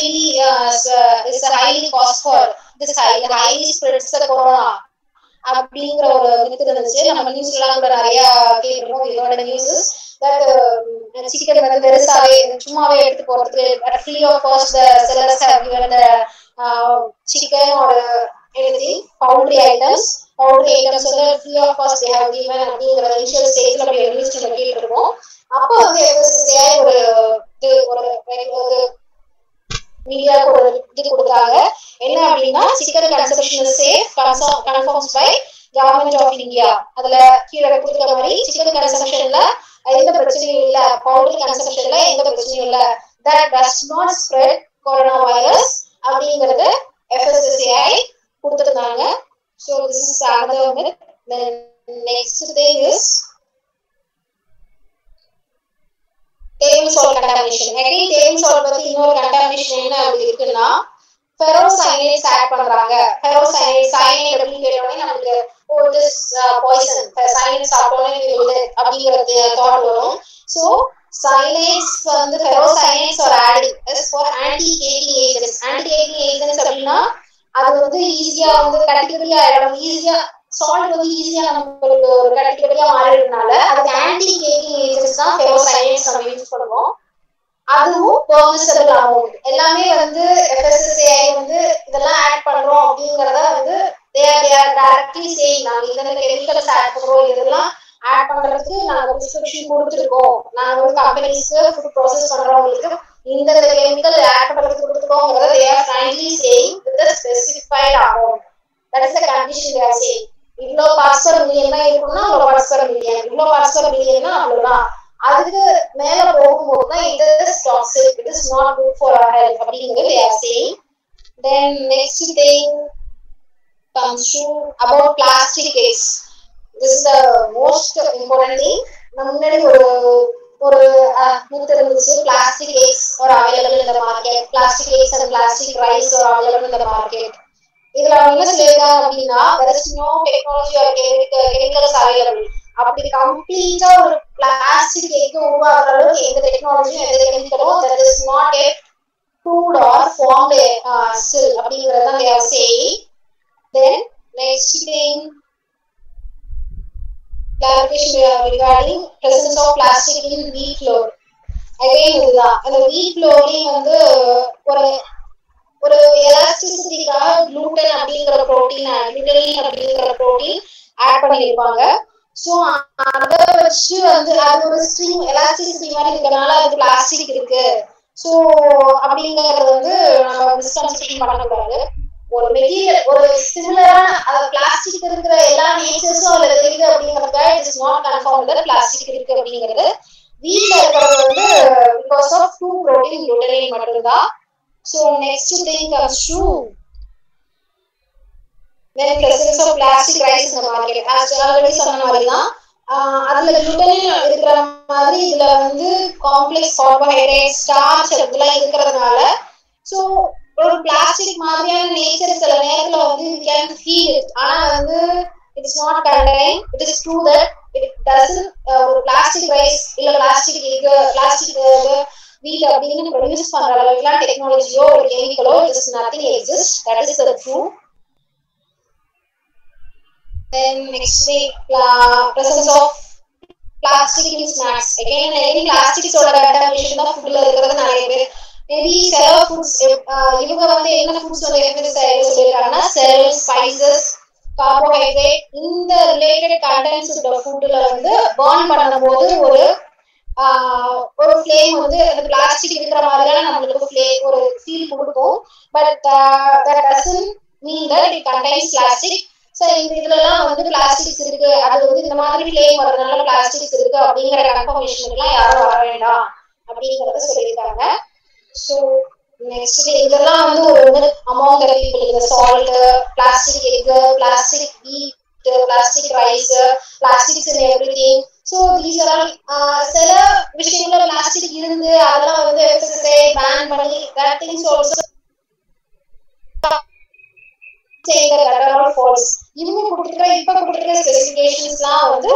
a highly cause for this highly spreads the corona அப்படிங்கிற ஒரு மித் இருந்துச்சு. நம்ம நியூஸ்லாம் கூட நிறைய கேட்டிருக்கோம். இதோட நியூஸ் that chicken வந்து பெருசாவே சும்மாவே எடுத்து போறதுக்கு free of cost the sellers have given the chicken or anything poultry items வந்து free of cost they have given அப்படிங்கிற இனிஷியல் ஸ்டேஜ்ல நம்ம நியூஸ் நம்ம கேட்டிருக்கோம். அப்போ வந்து FSSAI ஒரு மீடியாவுக்கு ஒரு இது கொடுத்தாங்க. என்ன அப்படின்னா chicken consumption is safe confirms by government of India. அதுல கீழே கொடுத்த மாதிரி சிக்கன் கன்சம்ஷன்ல எந்த பிரச்சனையும் இல்ல, பவுல்ட்ரி கன்சம்ஷன்ல எந்த பிரச்சனையும் இல்ல, that does not spread corona virus அப்படிங்கிறது FSSAI this is another myth. Then next thing is table salt contamination. Again, table salt பத்தி இன்னொரு contamination என்ன அப்படி இருக்குன்னா ferrocyanate ஆட் பண்றாங்க. ferrocyanate cyanide அப்படின்னு கேட்டோடனே நமக்கு this poison cyanide சாப்பிட்டோன்னே அப்படிங்கிறது thought வரும். So cyanates வந்து ferrocyanate are adding is for anti-caking agents. Anti-caking agents அப்படின்னா அது வந்து ஈஸியா வந்து கட்டிக்கடியா ஆயிடும். ஈஸியா சால்ட் வந்து ஈஸியா நம்மளுக்கு ஒரு கட்டிக்கடியா மாறிடுறதுனால அதுக்கு ஆன்டி-கேக்கிங் ஏஜென்ட்ஸ் தான் ferrocyanate நம்ம யூஸ் பண்ணுவோம். அதுவும் பெர்மிசிபிள் அமௌண்ட். எல்லாமே வந்து FSSAI வந்து இதெல்லாம் ஆட் பண்றோம் அப்படிங்கறத வந்து they are directly saying நாங்க இதெல்லாம் கெமிக்கல்ஸ் ஆட் பண்றோம், இதெல்லாம் ஆட் பண்றதுக்கு நாங்க பிரிஸ்கிரிப்ஷன் கொடுத்துருக்கோம், நாங்க வந்து கம்பெனிஸ்க்கு ஃபுட் ப்ராசஸ் பண்றவங்களுக்கு இந்த கெமிக்கல் ஆட் பண்றதுக்கு கொடுத்துருக்கோங்கிறத they are frankly saying with a specified amount. That is the condition they are saying. இவ்வளோ பார்ட்ஸ் பர் மில்லியன் தான் இருக்குன்னா அவ்வளோ பார்ட்ஸ் பர் மில்லியன், இவ்வளோ பார்ட்ஸ் பர் மில்லியன்னா அவ்வளோதான். அதுக்கு மேல போகும்போது தான் it is toxic, it is not good for our health அப்படிங்கிறது they are saying. Then next thing comes to about plastic eggs. This is the most important thing. நம்ம முன்னாடி ஒரு myth இருந்துச்சு, plastic eggs are available in the market, plastic eggs and plastic rice are available in the market. இதுல அவங்க என்ன சொல்லியிருக்காங்க அப்படின்னா there is no technology or chemicals available. அப்படி கம்ப்ளீட்டா ஒரு பிளாஸ்டிக் எக் உருவாக்குற அளவுக்கு எந்த டெக்னாலஜியும் எந்த கெமிக்கலும் that is not yet proved or formed still அப்படிங்கறத they are saying. Then next thing clarification regarding presence of plastic in wheat flour. Again இதுதான் அந்த wheat flourலயும் வந்து ஒரு எலாஸ்டிசிட்டிக்காக gluten அப்படிங்கிற புரோட்டீன் ஆட் பண்ணிருப்பாங்க. சோ அத வச்சு வந்து அது ஒரு ஸ்ட்ரிங் எலாஸ்டிசிட்டி மாதிரி இருக்கனால அது பிளாஸ்டிக் இருக்கு. சோ அப்படிங்கறது வந்து நம்ம மிஸ்கன்செப்ஷன் பண்ணக்கூடாது. ஒரு மெட்டீரியல் ஒரு சிமிலரான அது பிளாஸ்டிக் இருக்கிற எல்லா நேச்சர்ஸும் அதுல இருக்கு அப்படிங்கறதுக்காக it is not confirm that plastic இருக்கு அப்படிங்கிறது. வீட்ல இருக்கிறது வந்து பிகாஸ் ஆஃப் 2 புரோட்டீன் குளுட்டனைன் மட்டும்தான். So next thing comes to then presence of plastic rice in the market. As already சொன்ன மாதிரி தான் அதுல gluten இருக்கிற மாதிரி இதுல வந்து காம்ப்ளெக்ஸ் கார்போஹைட்ரேட் ஸ்டார்ச் அதெல்லாம் இருக்கிறதுனால so ஒரு பிளாஸ்டிக் மாதிரியான நேச்சர் சில நேரத்துல வந்து you can feel it. ஆனா வந்து it's not contained. It is true that it doesn't ஒரு பிளாஸ்டிக் ரைஸ் இல்ல பிளாஸ்டிக் எக் பிளாஸ்டிக் வீட் அப்படின்னு ப்ரொடியூஸ் பண்ற அளவுக்குலாம் டெக்னாலஜியோ ஒரு கெமிக்கலோ it is nothing exists. That is the true. Then next week presence of plastic in snacks. Again plastic ஓட contamination தான் ஃபுட்ல இருக்குறது நிறைய பேர் maybe several foods இவங்க வந்து என்ன ஃபுட்ஸ் வந்து சொல்லிருக்காங்கன்னா several spices carbohydrate இந்த related contents உள்ள ஃபுட்ல வந்து burn பண்ணும்போது ஒரு flame வந்து அந்த பிளாஸ்டிக் இருக்கிற மாதிரியான நமக்கு flame ஒரு feel கொடுக்கும். But that doesn't mean that it contains plastic. So இதெல்லாம் வந்து பிளாஸ்டிக்ஸ் இருக்கு, அது வந்து இந்த மாதிரி ஃப்ளேம் வரதுனால பிளாஸ்டிக்ஸ் இருக்கு அப்படிங்கிற கன்ஃபர்மேஷன் எல்லாம் யாரும் வர வேண்டாம் அப்படிங்கறத சொல்லியிருக்காங்க. ஸோ நெக்ஸ்ட் இதெல்லாம் வந்து ஒரு அமௌண்ட் த பீப்புள் இந்த salt, plastic egg, plastic wheat, plastic rice, plastics in everything. So these are சில விஷயங்கள பிளாஸ்டிக் இருந்து அதெல்லாம் வந்து FSSAI பேன் பண்ணி that things also saying that are all false. இவங்க இப்ப கொடுத்திருக்கிற ஸ்பெசிஃபிகேஷன்ஸ்லாம் வந்து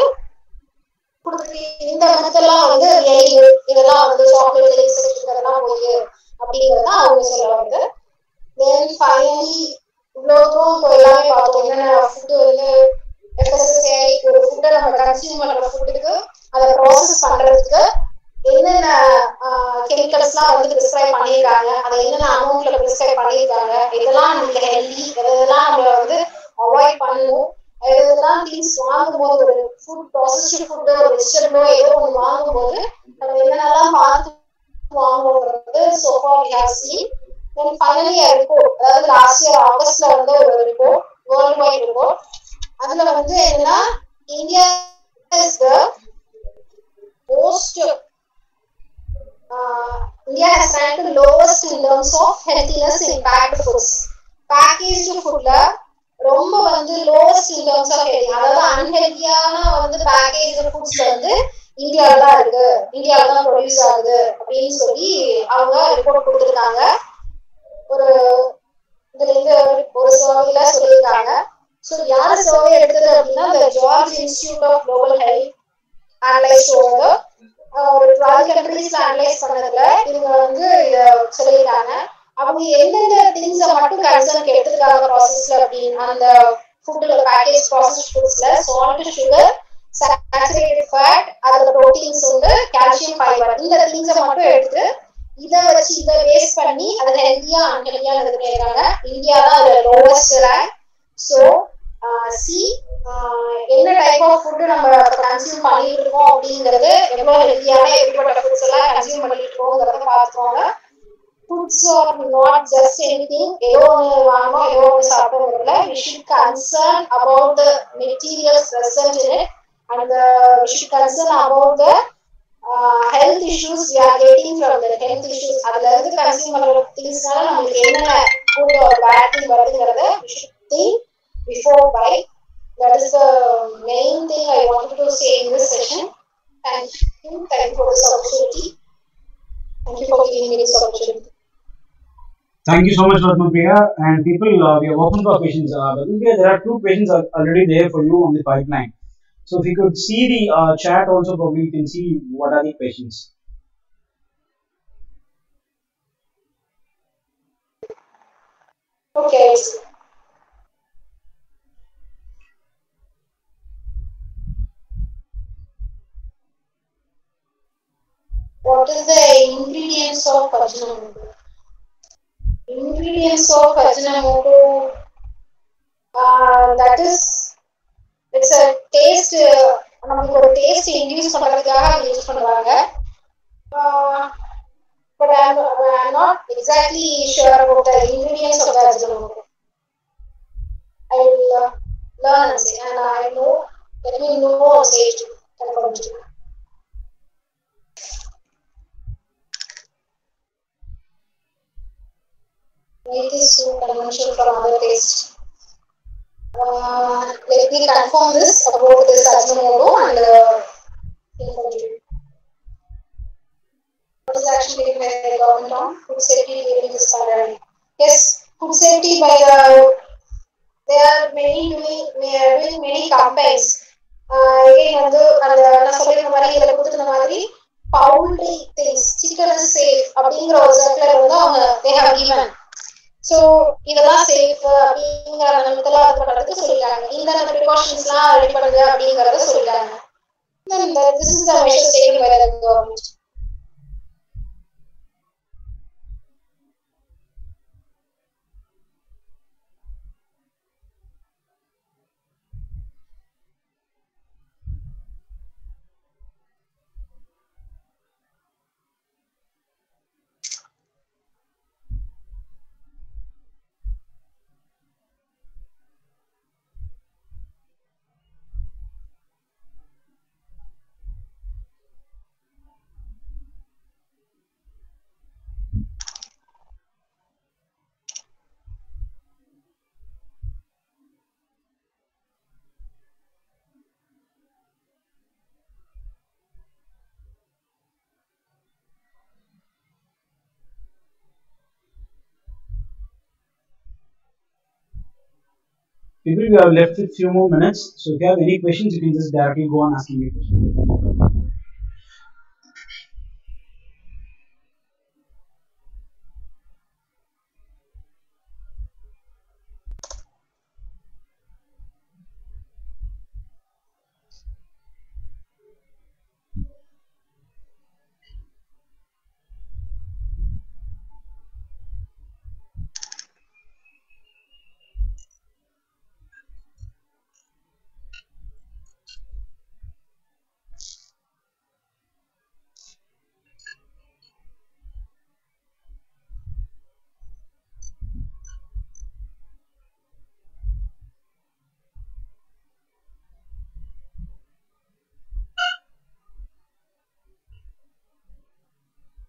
இந்த மெத்தட்லாம் வந்து இதெல்லாம் வந்து சாக்லேட் இதெல்லாம் போகுது அப்படிங்கறத அவங்க சொல்ல வருது. தென் ஃபைனலி இவ்வளோக்கும் இப்போ எல்லாமே பார்த்தோம். என்னென்ன ஃபுட்டு வந்து FSSAI ஒரு ஃபுட்டை நம்ம கன்சியூம் பண்ற ஃபுட்டுக்கு அதை ப்ராசஸ் பண்றதுக்கு என்னென்ன கெமிக்கல்ஸ்லாம் வந்து பிரிஸ்கிரைப் பண்ணியிருக்காங்க, அதை என்னென்ன அமௌண்ட்ல பிரிஸ்கிரைப் பண்ணியிருக்காங்க, இதெல்லாம் நமக்கு ஹெல்தி, இதெல்லாம் நம்ம வந்து அவாய்ட் பண்ணணும், இதெல்லாம் திங்ஸ் வாங்கும்போது ஒரு ஃபுட் ப்ராசஸ்டு ஃபுட்டு ஒரு வெஜிடபிளோ ஏதோ ஒன்று வாங்கும்போது நம்ம என்னென்னலாம் பார்த்து வாங்குறது so far we have seen. Then finally a report, அதாவது லாஸ்ட் இயர் ஆகஸ்ட்ல வந்து ஒரு ரிப்போர்ட், வேர்ல்ட் வைட் ரிப்போர்ட். அதுல வந்து என்னன்னா India is the most India has ranked lowest in terms of healthiness in packed foods. Packaged foodல ரொம்ப வந்து lowest terms of healthy. அதாவது அன்ஹெல்தியான வந்து பேக்கேஜ் ஃபுட்ஸ் வந்து இந்தியால தான் இருக்கு, இந்தியால தான் ப்ரொடியூஸ் ஆகுது அப்படின்னு சொல்லி அவங்க ரிப்போர்ட் கொடுத்துருக்காங்க. ஒரு இதுல இருந்து ஒரு சர்வேல சொல்லியிருக்காங்க. ஸோ யார் சர்வே எடுத்தது அப்படின்னா இந்த George institute of global health analyse ஒரு 12 கண்ட்ரீஸ்ல அனலைஸ் பண்ணதுல இவங்க வந்து சொல்லியிருக்காங்க. அவங்க எந்தெந்த திங்ஸை மட்டும் கன்சர்ன் எடுத்துருக்காங்க ப்ராசஸ்ல அப்படின்னு அந்த ஃபுட்ல பேக்கேஜ் ப்ராசஸ் ஃபுட்ஸ்ல சால்ட், சுகர், சாச்சுரேட்டட் ஃபேட், அதுல ப்ரோட்டீன்ஸ் உண்டு, கால்சியம், ஃபைபர், இந்த திங்ஸை மட்டும் எடுத்து இதை வச்சு இதை பேஸ் பண்ணி அது ஹெல்த்தியா அன்ஹெல்தியா இருக்காங்க. இந்தியா தான் அதுல லோவஸ்ட் ரேங்க். ஸோ சி என்ன டைப் ஆஃப் ஃபுட்டு நம்ம கன்சியூம் பண்ணிட்டு இருக்கோம் அப்படிங்கிறது, எவ்வளவு ஹெல்த்தியான எப்படிப்பட்ட ஃபுட்ஸ் எல்லாம் கன்சியூம் பண்ணிட்டு இருக்கோங்கிறத பார்த்துக்கோங்க. Foods are not just anything, ஏதோ ஒன்று வாங்கணும் ஏதோ ஒன்று சாப்பிடுறதுல we should concern about the materials present in it and we should concern about the health issues we are getting from the health issues. அதுல இருந்து கன்சியூம் பண்ற திங்ஸ்னால நமக்கு என்னென்ன ஃபுட் ஒரு பேட் திங் வருதுங்கிறத we should think before buy. That is the main thing I wanted to say in this session. Thank you for this opportunity. Thank you for giving me this opportunity. Thank you so much, Ratmapriya. And people, we are open for questions. Ratmapriya, there are 2 questions already there for you on the pipeline. So if you could see the chat also, probably you can see what are the questions. Okay. What is the ingredients of Ajinomoto? Ingredients of Ajinomoto, that is, it's a taste, நமக்கு ஒரு taste induce பண்றதுக்காக அதை use பண்றாங்க. But I'm not exactly sure about the ingredients of the Ajinomoto. I will learn and say, and I know, let me know and say it confirm to you. It is so conventional from other taste. Let me confirm this about this Ajinomoto and inform you. What is action taken by the government on food safety during this pandemic? Yes, food safety by they are doing many campaigns. Again, வந்து அந்த நான் சொல்லிருந்த மாதிரி இதில் கொடுத்துருந்த மாதிரி poultry things, chicken is safe அப்படிங்கிற ஒரு circular வந்து அவங்க they have given. ஸோ இதெல்லாம் சேஃப் அப்படிங்கிற நிலமத்துல அது பண்றதுக்கு சொல்லிட்டாங்க. இந்த ப்ரிகாஷன்ஸ்லாம் ரெடி பண்ணுங்க அப்படிங்கிறத சொல்லிட்டாங்க. This is the measures taken by the government. People, we have left with few more minutes. So if you have any questions, you can just directly go on asking me questions.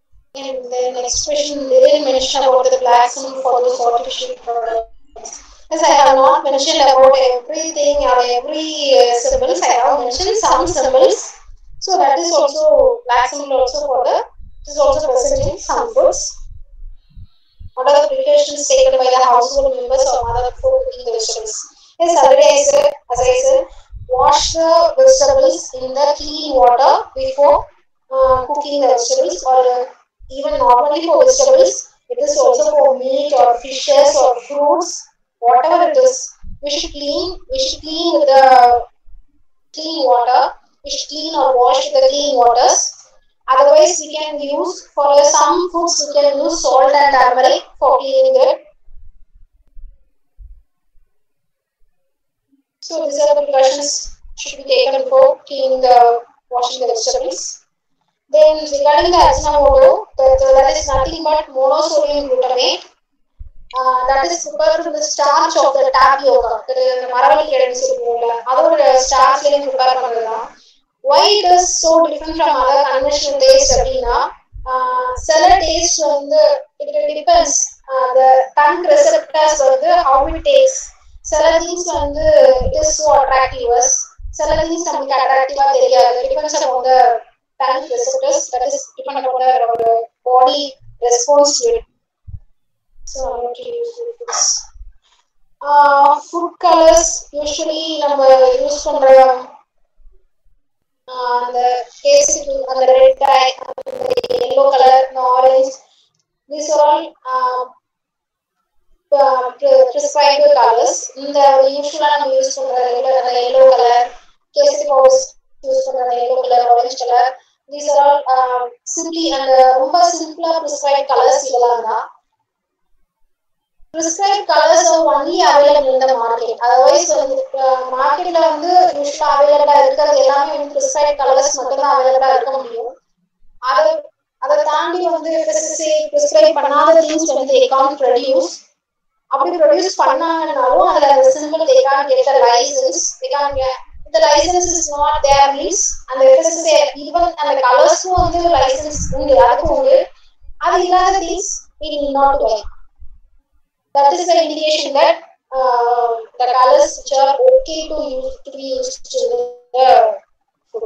And the next question, they didn't mention about the black soap for those artificial products. Yes, I have not mentioned about everything or every symbols. I have mentioned some symbols. So that is also black symbol also for the. It is also present in some foods. What are the precautions taken by the household members or mother before cooking the vegetables? Yes, already as I said, wash the vegetables in the clean water before cooking the vegetables, or even not only for vegetables, it is also for meat or fishes or fruits, whatever it is. We should clean with the clean water. We should clean or wash with the clean waters. Otherwise, we can use for some foods we can use salt and turmeric for cleaning it. So these are the precautions should be taken before cleaning the washing the vegetables. Then regarding the Ajinomoto, that is nothing but monosodium glutamate. That is prepared from the starch of the tapioca. That is the மரவள்ளி கிழங்கு சொல்லுவோம்ல, அதோட ஸ்டார்ச்லயும் prepare பண்றதுதான். Why it is so different from other conventional taste அப்படின்னா, சில taste வந்து it depends, the tongue receptors வந்து how it takes. சில things வந்து it is so attractive, சில things நமக்கு attractive தெரியாது. Depends upon the tongue receptors, that is depend upon our body response to it. So I'm going to use this. Food colors usually நம்ம use பண்ற அந்த கேசரி, அந்த red dye, அந்த yellow color, the orange, these are all prescribed colors. இந்த யூசுவலா நம்ம use பண்ற அந்த yellow color, kesari powders use பண்ற அந்த yellow color, orange color, these are all simply and ரொம்ப சிம்பிளா prescribed colors இதெல்லாம் தான். Prescribed colors are only available in the market. Otherwise, market la வந்து usually available இருக்கிறது எல்லாமே வந்து prescribed colors மட்டும் தான் available இருக்க முடியும். அத தாண்டி வந்து FSSAI prescribe பண்ணாத things வந்து they can't produce. அப்படி produce பண்ணாங்கனாலும் அதுல அந்த symbol they can't get the license. They can't get the license is not there means அந்த FSSAI even அந்த colors வந்து license உண்டு, அதுக்கு உண்டு. அது இல்லாத things we need not buy. That is the indication that the colors which are okay to be used in the food.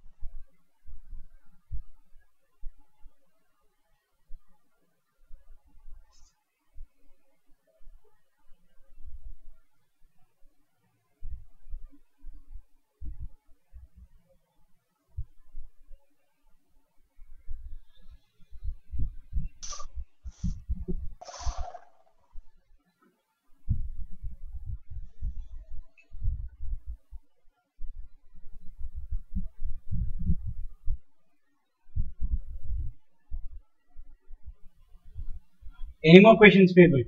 Any more questions, people?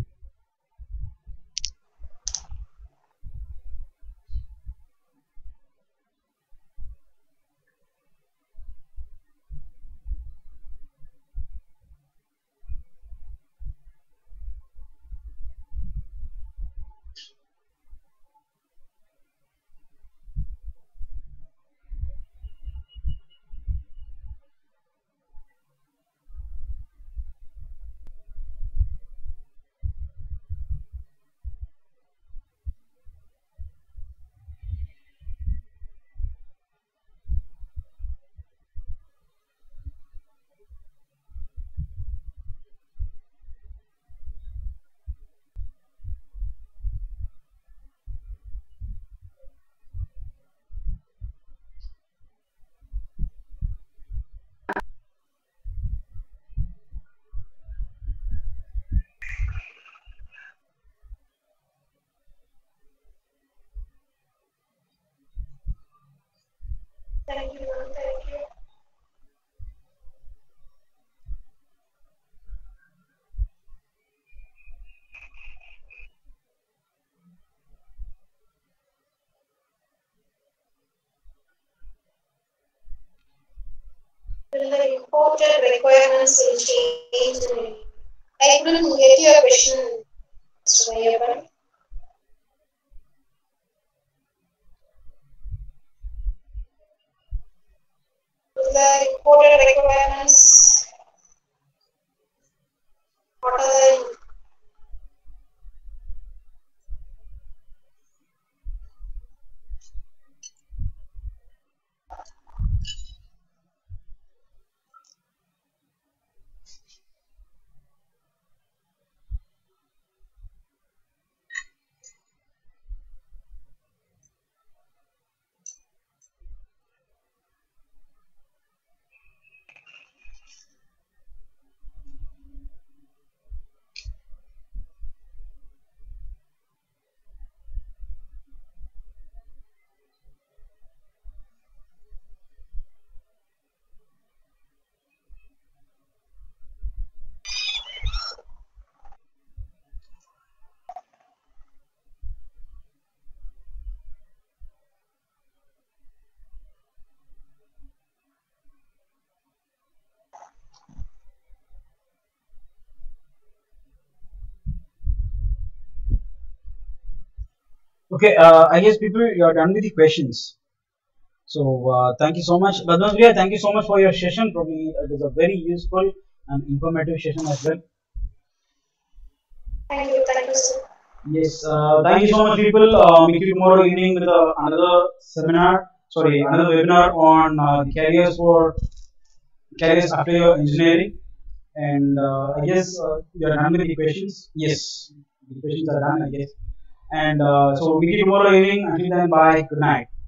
Thank you. Thank you. Will the imported requirements will change? I couldn't get your question, Mr. Mayappan. Will the imported requirements, what are the Okay, I guess people, you are done with the questions. So thank you so much, Badmasriya. Thank you so much for your session. Probably it is a very useful and informative session as well. Thank you, sir. Yes, thank you so much, people. Meet you tomorrow evening with another seminar. Sorry, another webinar on the careers after your engineering. And I guess you are done with the questions. Yes, the questions are done, I guess. And so meet you tomorrow evening. Until then, bye. Good night.